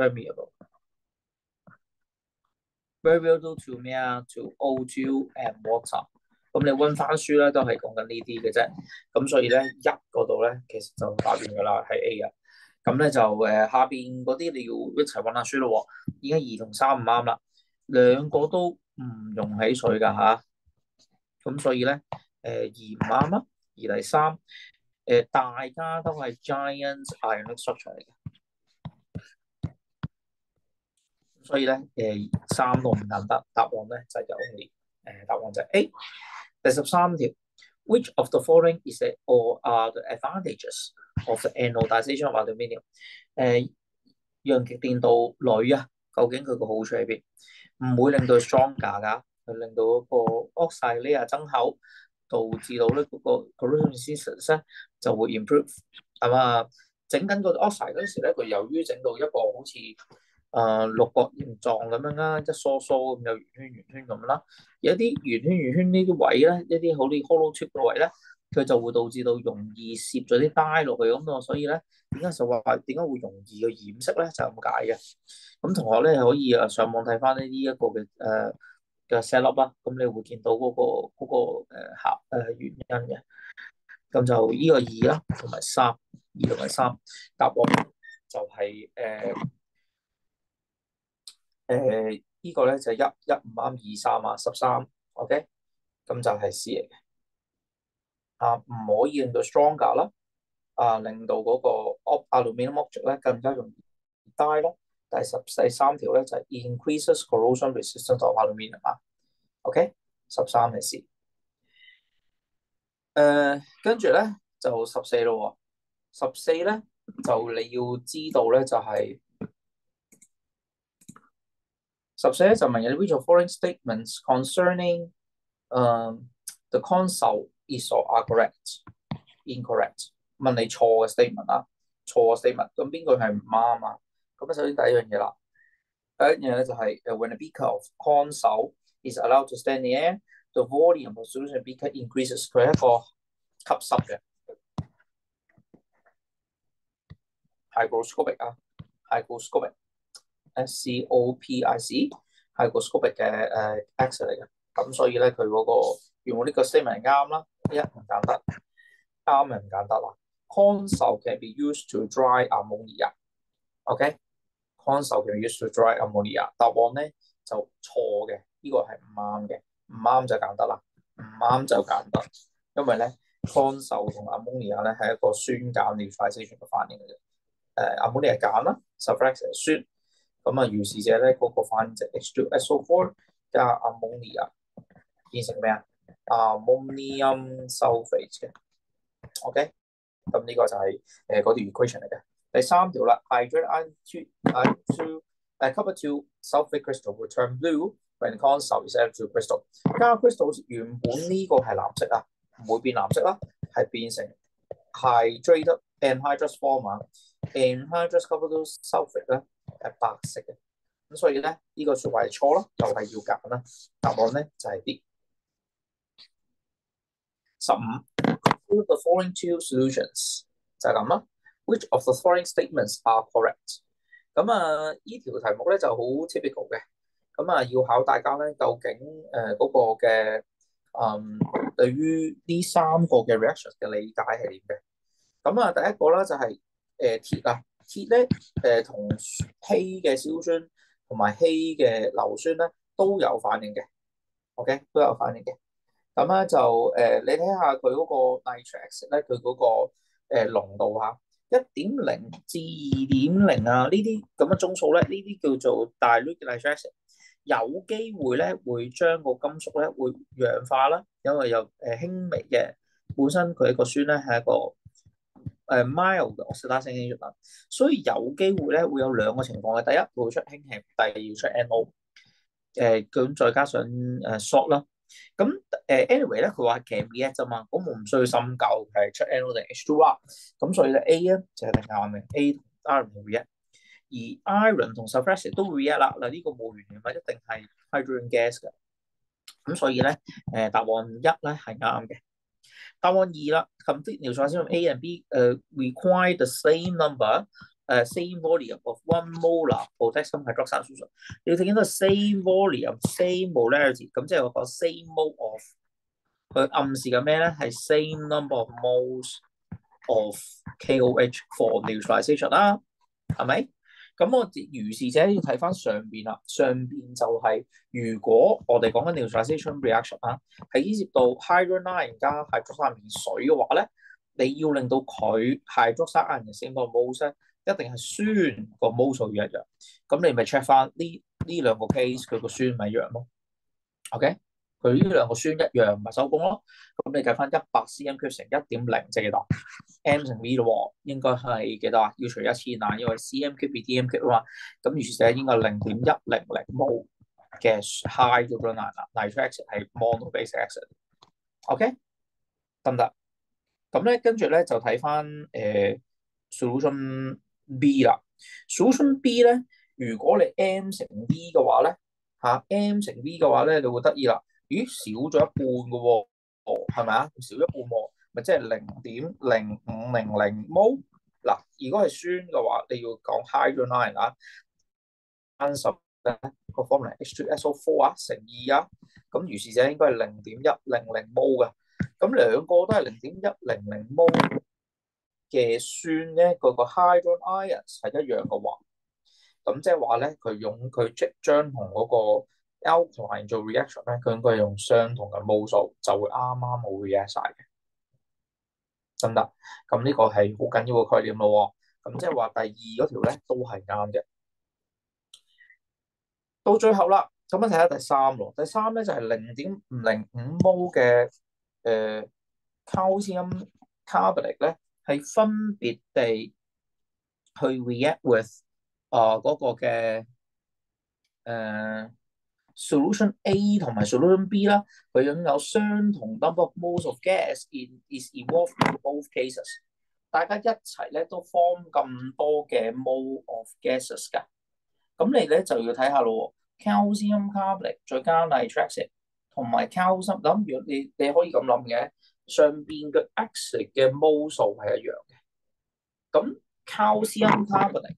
permeable。variable to 咩啊 ？to O2 and water。咁你温翻書咧都係講緊呢啲嘅啫。咁所以咧1嗰度咧其實就答完㗎啦，係 A 啊。咁咧就下邊嗰啲你要一齊温下書咯喎。而家2同3唔啱啦，兩個都唔溶起水㗎嚇。咁所以咧2唔啱啦，而第3大家都係 giant ionic structure 嚟嘅。所以咧3都唔揀得，答案咧就係有 only 答案就係 A。第13條 ，Which of the following is the or are the advantages of the anodization of aluminium？ 陽極電導鋁啊，究竟佢個好處喺邊？唔會令到 stronger 㗎，佢令到嗰個 oxide layer 增厚，導致到咧嗰個 corrosion resistance 咧就會 improve。係嘛？整緊個 oxide 嗰陣時咧，佢由於整到一個好似六角形狀咁樣啦，一疏疏咁有圓圈咁啦。有一啲圓圈呢啲位咧，一啲好似 hollow tube 嘅位咧，佢就會導致到容易攝咗啲 dye 落去咁咯。所以咧，點解就話點解會容易嘅染色咧？就係咁解嘅。咁同學咧可以上網睇翻呢一個嘅 set up 啦。咁你會見到嗰個原因嘅。咁就呢個2啦，同埋3，2同埋3，答案就係呢個咧就係1唔啱，2、3啊，13，OK，咁就係 C 嚟嘅。唔可以令到 stronger 啦，令到嗰個 aluminium object 咧更加容易 die 啦。第3條咧就係 increases corrosion resistance of aluminium 啊，OK，13係 C。跟住咧就14咯喎，14咧就你要知道咧就係14咧就問有 which of following statements concerning the console is or are correct incorrect？ 問你錯嘅 statement 啊，錯嘅 statement， 咁邊句係唔啱啊？咁首先第一樣嘢啦，第一樣嘢咧就係when a beaker of console is allowed to stand in the air, the volume of solution beaker increases。佢係一個吸濕嘅 hygroscopic 啊 ，hygroscopic SCOPIC hygroscopic 嘅X 嚟嘅。咁所以咧佢嗰個原本呢個 statement 係啱啦，一唔揀得，啱又唔揀得啦。Console can be used to dry ammonia。OK，console can be used to dry ammonia。答案咧就錯嘅，呢個係唔啱嘅，唔啱就揀得啦，唔啱就揀得，因為咧乾受同 ammonia 咧係一個酸鹼 neutralization 嘅反應嚟嘅。ammonia 係鹼啦 sulfuric 係酸，咁啊如是者咧嗰個反應就 H2SO4 加 ammonia 變成咩啊？ammonium sulfate 嘅 ，OK， 咁呢個就係嗰條 equation 嚟嘅。第三條啦 ，hydrate iron copper 2 sulfate crystal will turn blue when consol is added to crystal。加 crystal 原本呢個係藍色啊，唔會變藍色啦，係變成 hydrated anhydrous form 啊，anhydrous copper 2 sulfate 咧係白色嘅。咁所以咧呢個説話係錯咯，又係要揀啦。答案咧就係 D。15 the following two solutions 就係咁啦。Which of the following statements are correct？ 咁啊，呢條題目咧就好 typical 嘅。咁啊，要考大家咧，究竟嗰個嘅對於呢三個嘅 reactions 嘅理解係點嘅？咁啊，第一個啦就係鐵啊，鐵咧同稀嘅硝酸同埋稀嘅硫酸咧都有反應嘅。OK， 都有反應嘅。咁咧就你睇下佢嗰個 nitric 咧，佢嗰個濃度嚇1.0至2.0啊，呢啲咁嘅宗數咧，呢啲叫做 dilute nitric， 有機會咧會將個金屬咧會氧化啦，因為有輕微嘅本身佢一個酸咧係一個mild 嘅 oxidation agent 啦，所以有機會咧會有兩個情況嘅，第一會出氫氣，第二要出 NO， 咁再加上salt 啦。咁anyway 咧，佢話其實 react 啫嘛，咁我唔需要深究係出 NO 定 H2 啊，咁所以咧 A 咧就係定啱嘅 ，A 同 iron 同 react， 而 iron 同 sulfuric 都 react 啦，嗱呢個冇原因嘛，一定係 hydrogen gas 嘅，咁所以咧答案一咧係啱嘅。答案二啦 ，complete neutralization A and B require the same number。same volume of 1 molar potassium hydroxide solution， 你要睇見到 same volume、same molarity， 咁即係我講 same mole of， 佢暗示緊咩咧？係 same number of moles of KOH for neutralization 啦，係咪？咁我如是者要睇翻上邊啦，上邊就係如果我哋講緊 neutralization reaction 啦，係牽涉到 hydrogen 加 hydroxide 水嘅話咧，你要令到佢 hydroxide 嘅 same number of moles 咧，一定係酸個 mole 數要一樣，咁你咪 check 翻呢兩個 case 佢個酸咪一樣咯。OK， 佢呢兩個酸一樣咪收工咯。咁你計翻100 cm³ 乘 1.0 即係幾多 ？m 乘 v 咯，應該係幾多啊？要除1000啊，因為 cm³ 比 dm³啊嘛。咁於是者應該係0.100 mol 嘅 hydrogen nitric acid 係 monobasic acid。OK， 得唔得？咁咧跟住咧就睇翻solution B 啦。solution B 咧，如果你 M 乘 V 嘅話咧，M 乘 V 嘅話咧，你會得意啦。咦，少咗一半嘅喎，係咪啊？少一半喎，咪即係0.0500 mol。嗱，如果係酸嘅話，你要講 hydrogen 啊，單十咧個 formula H2SO4 啊乘2啊，咁如是者應該係0.100 mol 嘅。咁兩個都係0.100 mol 嘅酸咧，嗰個 hydrogen ions 係一樣嘅話，咁即係話咧，佢即將同嗰個 alkaline 做 reaction 咧，佢應該用相同嘅 mol 數，就會啱啱好 react 晒嘅，得唔得？咁呢個係好緊要嘅概念咯。咁即係話第二嗰條咧都係啱嘅。到最後啦，咁樣睇下第三咯。第三咧就係0.05 mol 嘅calcium carbonate 咧，係分別地去 react with 嗰個嘅solution A 同埋 solution B 啦，佢擁有相同 number of moles of gas is involved in both cases。大家一齊咧都 form 咁多嘅 mole of gases 㗎，咁你咧就要睇下咯。calcium carbonate 再加 nitric acid 同埋 calcium， 諗如果你可以咁諗嘅，上邊嘅 acid 嘅 mole 數係一樣嘅，咁 calcium carbonate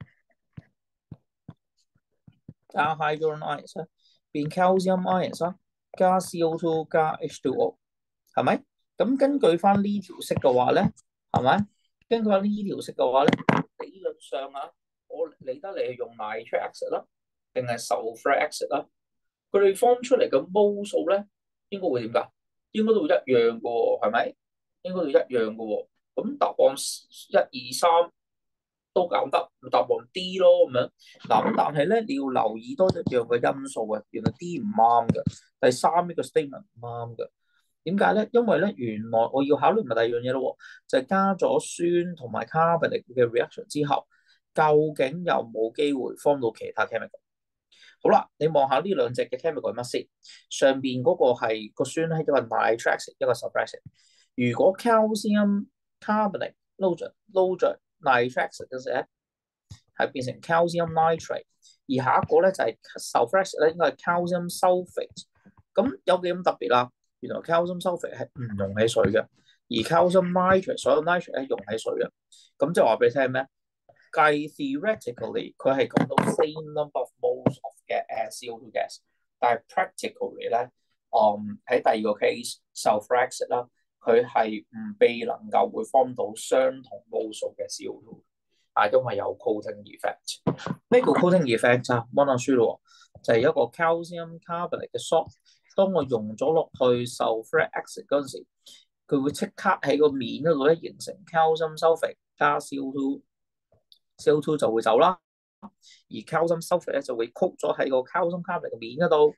加 hydrogen ions 變 calcium ions 啦，加 CO2 加 H2O， 係咪？咁根據翻呢條式嘅話咧，係咪？根據翻呢條式嘅話咧，理論上啊，我嚟得嚟用 nitric acid 啦。 定係 sulfuric acid 啦？佢哋方出嚟嘅摩數咧，應該會點㗎？應該都會一樣嘅喎，係咪？應該都一樣嘅喎。咁答案一二三都揀得，答案 D 咯咁樣。嗱咁但係咧，你要留意多一樣嘅因素嘅，原來 D 唔啱嘅。第三呢個 statement 唔啱嘅。點解咧？因為咧，原來我要考慮埋第二樣嘢咯，就係加咗酸同埋 carbonic 嘅 reaction 之後，究竟有冇機會 form 到其他 chemical？好啦，你望下呢兩隻嘅 chemical 係乜先？上邊嗰個係個酸係一個 nitric acid，一個 sulfuric acid。如果 calcium carbonate 撈著 nitric acid 嘅時候咧，係變成 calcium nitrate，而下一個咧就係 sulfuric acid 咧，應該係 calcium sulfate。咁有幾咁特別啦？原來 calcium sulfate 係唔溶喺水嘅，而 calcium nitrate 所有 nitrate 係溶喺水嘅。咁即係話俾你聽咩？計 theoretically 佢係講到 same number of moles of 嘅CO2 gas，但係 practically 咧，喺第二個 case sulfuric acid 啦，佢係未能夠會 form 到相同 moles 數嘅 CO2，因為有 coating effect。咩叫 coating effect 啊？溫下書咯，就係一個 calcium carbonate 嘅 salt，當我溶咗落去 sulfuric acid 嗰陣時，佢會即刻喺個面嗰度咧形成 calcium sulfate 加 CO2 就會走啦，而 calcium sulfate 咧就會曲咗喺個 calcium carbonate 嘅面嗰度，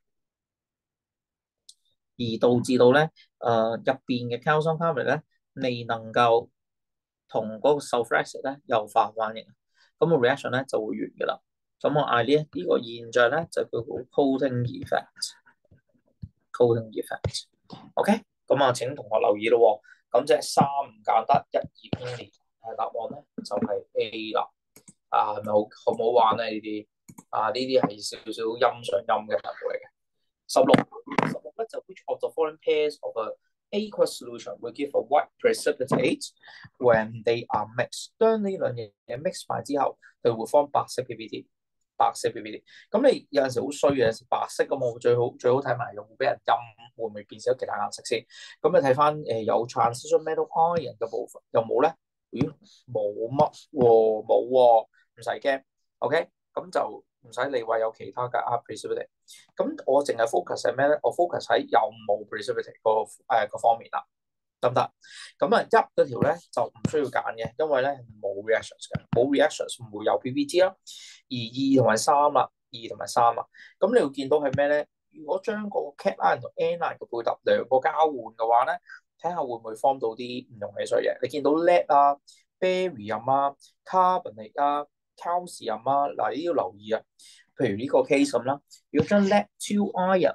而導致到咧入邊嘅 calcium carbonate 咧未能夠同嗰個 sulfuric acid 咧又化反應，咁個 reaction 咧就會完嘅啦。咁我嗌呢個現象咧就叫做 coating effect。coating effect。OK， 咁啊請同學留意咯。咁即係3唔揀得，1、2偏離，答案咧就係 A 啦。係咪好唔好玩咧？呢啲呢啲係少少音上音嘅題目嚟嘅。16咧就 which of the following pairs of a aqueous solution will give a white precipitate when they are mixed？ 當呢兩樣嘢 mix 埋之後，佢會 form 白色 PPT。白色 PPT。咁你有陣時好衰嘅，白色咁我最好睇埋有冇俾人陰，會唔會變成其他顏色先？咁你睇翻有 transition metal ion 嘅部分有冇咧？咦，冇乜喎，冇喎。唔使驚 ，OK， 咁就唔使理話有其他嘅 precipitate。咁我淨係 focus 係咩咧？我 focus 喺有冇 precipitate 個方面啦，得唔得？咁啊，一嗰條咧就唔需要揀嘅，因為咧冇 reactions 嘅，冇 reactions 唔會有 PPT 啦。而2同埋3啦，2同埋3啦，咁你會見到係咩咧？如果將個 cation 同 anion 嘅配搭兩個交換嘅話咧，睇下會唔會 form 到啲唔溶汽水嘅？你見到 lead 啊、barium 啊、carbonate 啊、calcium 啊，嗱呢啲要留意啊。譬如呢個 case 咁啦，如果將 lead 2 ion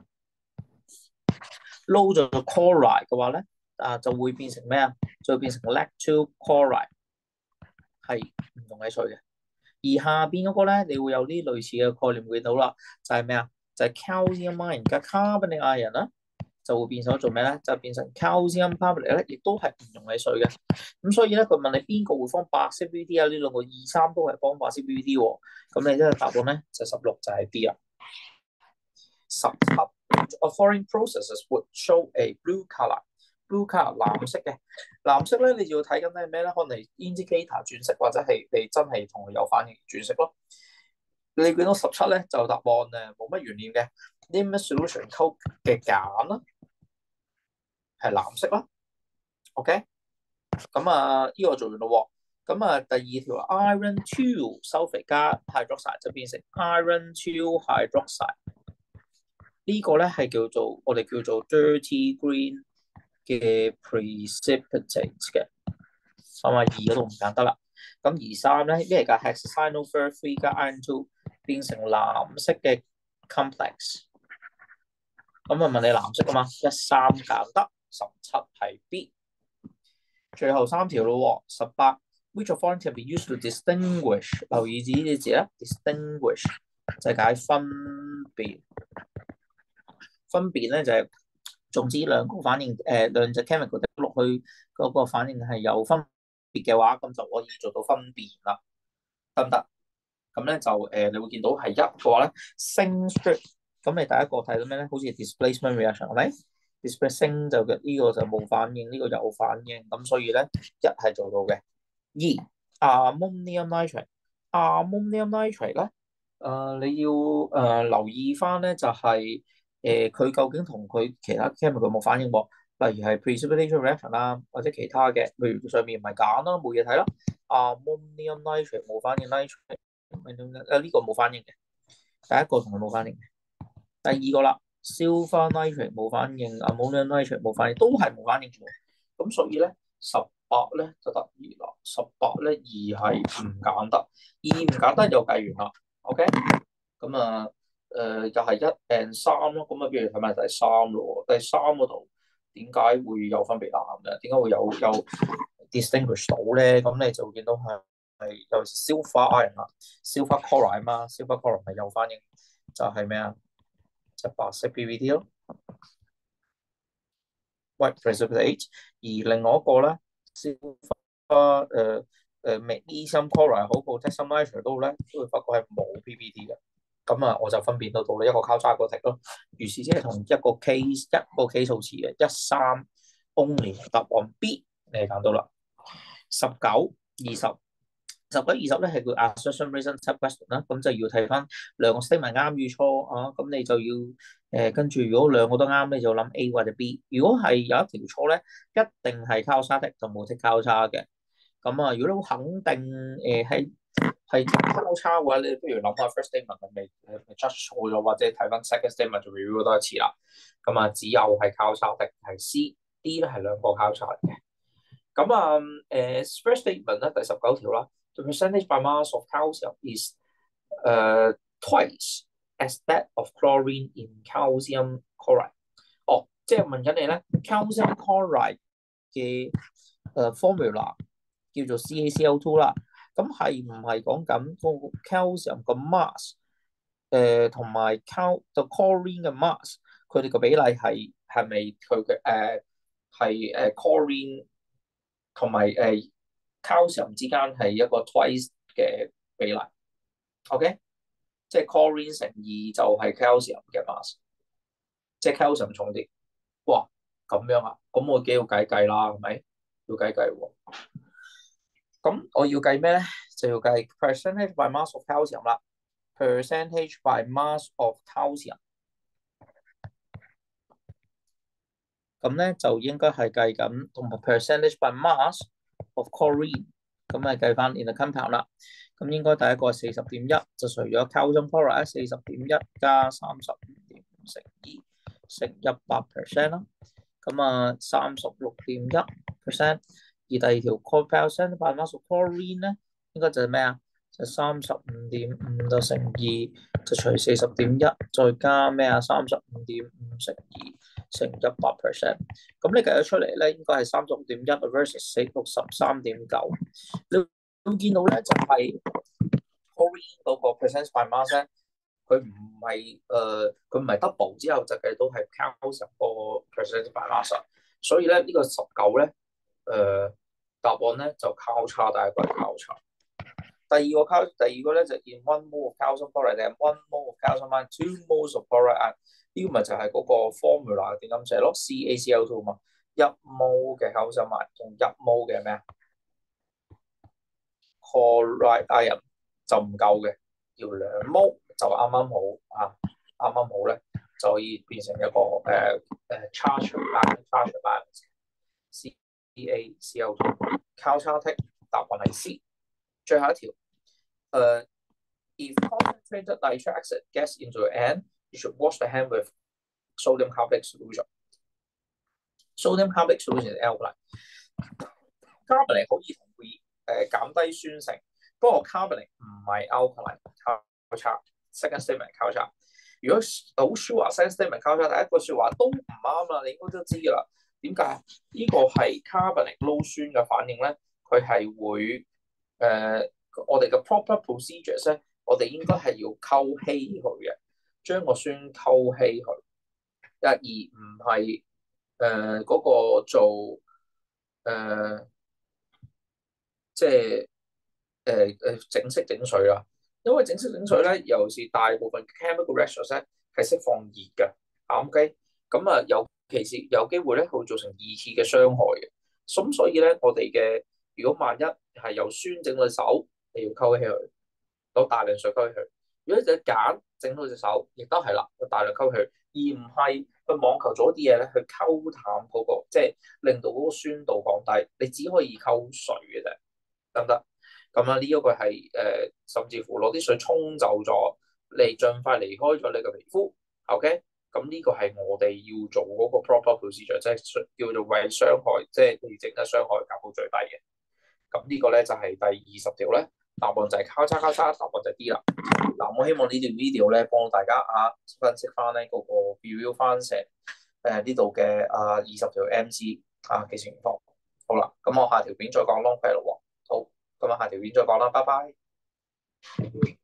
撈咗個 chloride 嘅話咧，就會變成咩啊？就會變成 lead 2 chloride 係唔溶汽水嘅。而下邊嗰個咧，你會有啲類似嘅概念會見到啦，就係咩啊？就係 calcium ion 加 carbonate ion 啦，就會變成做咩咧？就變成 calcium carbonate 咧，亦都係唔溶汽水嘅。咁所以咧，佢問你邊個會方白色 PPT 啊？呢兩個2、3都係方白色 PPT 喎。咁你即係答案咧就16就係 D 啦。17 foreign processes would show a blue color。blue color 藍色嘅，藍色咧你就要睇緊係咩咧？可能係 indicator 轉色，或者係你真係同佢有反應轉色咯。你見到17咧就答案冇乜懸念嘅 limit solution code 嘅鹼啦，係藍色啦。OK， 咁呢個做完咯喎。咁第二條 iron 2 sulfate 加 hydroxide 就變成 iron 2 hydroxide。呢個咧係我哋叫做 dirty green 嘅 precipitate 嘅，咁2嗰度唔揀得啦。咁而3咧咩嚟㗎？hexacyanothiophene 加 iron 2變成藍色嘅 complex。咁問你藍色㗎嘛？1、3揀得，17係 B。最後3條咯喎，18 which of following can be used to distinguish？ 留意呢啲字咧 ，distinguish 就係解分別。分別咧就係總之兩個反應兩隻 chemical 滴落去嗰個反應係有分別嘅話，咁就可以做到分辨啦，得唔得？咁咧就你會見到係1嘅話咧，升 strip， 咁你第一個睇到咩咧？好似 displacement reaction 係咪 ？displacement 升就嘅呢個就冇反應，呢個有反應，咁所以咧1係做到嘅。2 ammonium nitrate，ammonium nitrate 咧你要留意翻咧，就係佢究竟同佢其他 chemical 有冇反應喎？例如係 precipitation reaction 啦，或者其他嘅，例如上面唔係鹼啦，冇嘢睇啦。ammonium nitrate 冇反應，nitrate 呢個冇反應嘅，第一個同佢冇反應嘅。第二個啦，sulfur nitrate 冇反應，ammonium nitrate 冇反應，都係冇反應嘅。咁所以咧18咧就得意啦，18咧二係唔揀得，二唔揀得又計完啦。OK，咁啊又係1 and 3咯，咁啊，不如睇埋第三咯。第三嗰度點解會有分別嘅？點解會有 distinguish 到咧？咁你就會見到係有 sulfur iron 啦，sulfur chloride 嘛，sulfur chloride 係有反應，就係咩啊？就白色 PVD 咯，white precipitate。而另外一個咧，sulfur magnesium chloride 好 potassium nitrate 都咧，都會發覺係冇 PVD 嘅。咁啊，我就分辨到一個交叉個題咯。如是即係同一個case 數詞嘅13 only 答案 B 你係揀到啦。19、20咧係叫 assertion reason type question 啦，咁就要睇翻兩個 statement 啱與錯啊，咁你就要跟住如果兩個都啱，你就諗 A 或者 B。如果係有一條錯咧，一定係交叉的，就冇識交叉嘅。咁啊，如果你好肯定係交叉嘅話，你不如諗下 first statement 係咪 judge 錯咗，或者睇翻 second statement 就 review 多一次啦。咁啊，只有係交叉的係 C、D 咧係兩個交叉嚟嘅。咁啊first statement 咧第19條啦，the percentage by mass of calcium is twice as that of chlorine in calcium chloride。哦，即係問緊你咧 calcium chloride 嘅formula 叫做 CaCl2 啦。咁係唔係講緊個 calcium 個 mass 同埋 chlorine 嘅 mass， 佢哋個比例係咪佢嘅係chlorine 同埋calcium 之間係一個 twice 嘅比例 ？OK， 即係 chlorine 乘2就係 calcium 嘅 mass， 即係 calcium 重啲。哇，咁樣啊？咁我幾要計啦，係咪？要計喎。咁我要計咩咧？就要計 percentage by mass of calcium 啦。percentage by mass of calcium。咁咧就應該係計緊同埋 percentage by mass of chlorine。咁咪計翻 in the compound 啦。咁應該第一個係40.1，就除咗 calcium chloride 40.1加35.5乘2乘100% 啦。咁啊36.1%。而第二條 percentage by mass of chlorine 咧，應該就係咩啊？就35.5就乘2就除40.1，再加咩啊？35.5乘2乘100%。咁你計咗出嚟咧，應該係36.1 versus 63.9。你會見到咧，就係 chlorine 嗰個 percentage by mass 咧，佢唔係 double 之後就計到係 calcium 個 percentage by mass。所以咧呢個19咧，答案咧就交叉，第一個係交叉。第二個咧就 in 1 mole of calcium chloride 定係 1 mole of calcium ion 2 moles of chloride。呢個咪就係嗰個 formula 點咁寫咯，CaCl2 嘛，1 mole 嘅 calcium ion 同1 mole 嘅咩啊 chloride ion 就唔夠嘅，要2 mole 就啱啱好啊，啱啱好咧就可以變成一個charge balance CaCl2 交叉剔，答案係 C。最後一條if concentrated nitric acid gets into your hand, you should wash the hand with sodium carbonate solution。 sodium carbonate solution 係 alkaline，carbonate 可以同會減低酸性，不過 carbonate 唔係 alkaline， 交叉 second statement 交叉。如果好 sure second statement 交叉，第一個説話都唔啱啦，你應該都知㗎啦。點解？呢個係 carbonate 撈酸嘅反應咧，佢係會我哋嘅 proper procedures 咧，我哋應該係要溝稀佢嘅，將個酸溝稀佢，而唔係嗰個做即係整色整水啦。因為整色整水咧，尤其是大部分 chemical reactions 咧係釋放熱嘅，OK，咁啊有其是有機會咧會造成二次嘅傷害嘅。咁所以咧，我哋嘅如果萬一係由酸整到手，你要溝起佢，攞大量水溝起佢。 如果你揀整到隻手，亦都係啦，大量溝血，而唔係去網求做一啲嘢咧，去溝淡嗰個，即係令到嗰個酸度降低。你只可以溝水嘅啫，得唔得？咁啊，呢一個係甚至乎攞啲水沖走咗，嚟盡快離開咗你個皮膚。OK，咁呢個係我哋要做嗰個 proper procedure，即係叫做為傷害，即係你整嘅傷害減到最低嘅。咁呢個咧就係第20條咧，答案就係交叉交叉，答案就係 D 啦。嗱，我希望呢段 video 咧幫大家分析翻咧嗰個 review 翻成呢度嘅20條 MC 嘅情況。好啦，咁我下條片再講 long query 咯喎。好，咁啊下條片再講啦，拜拜。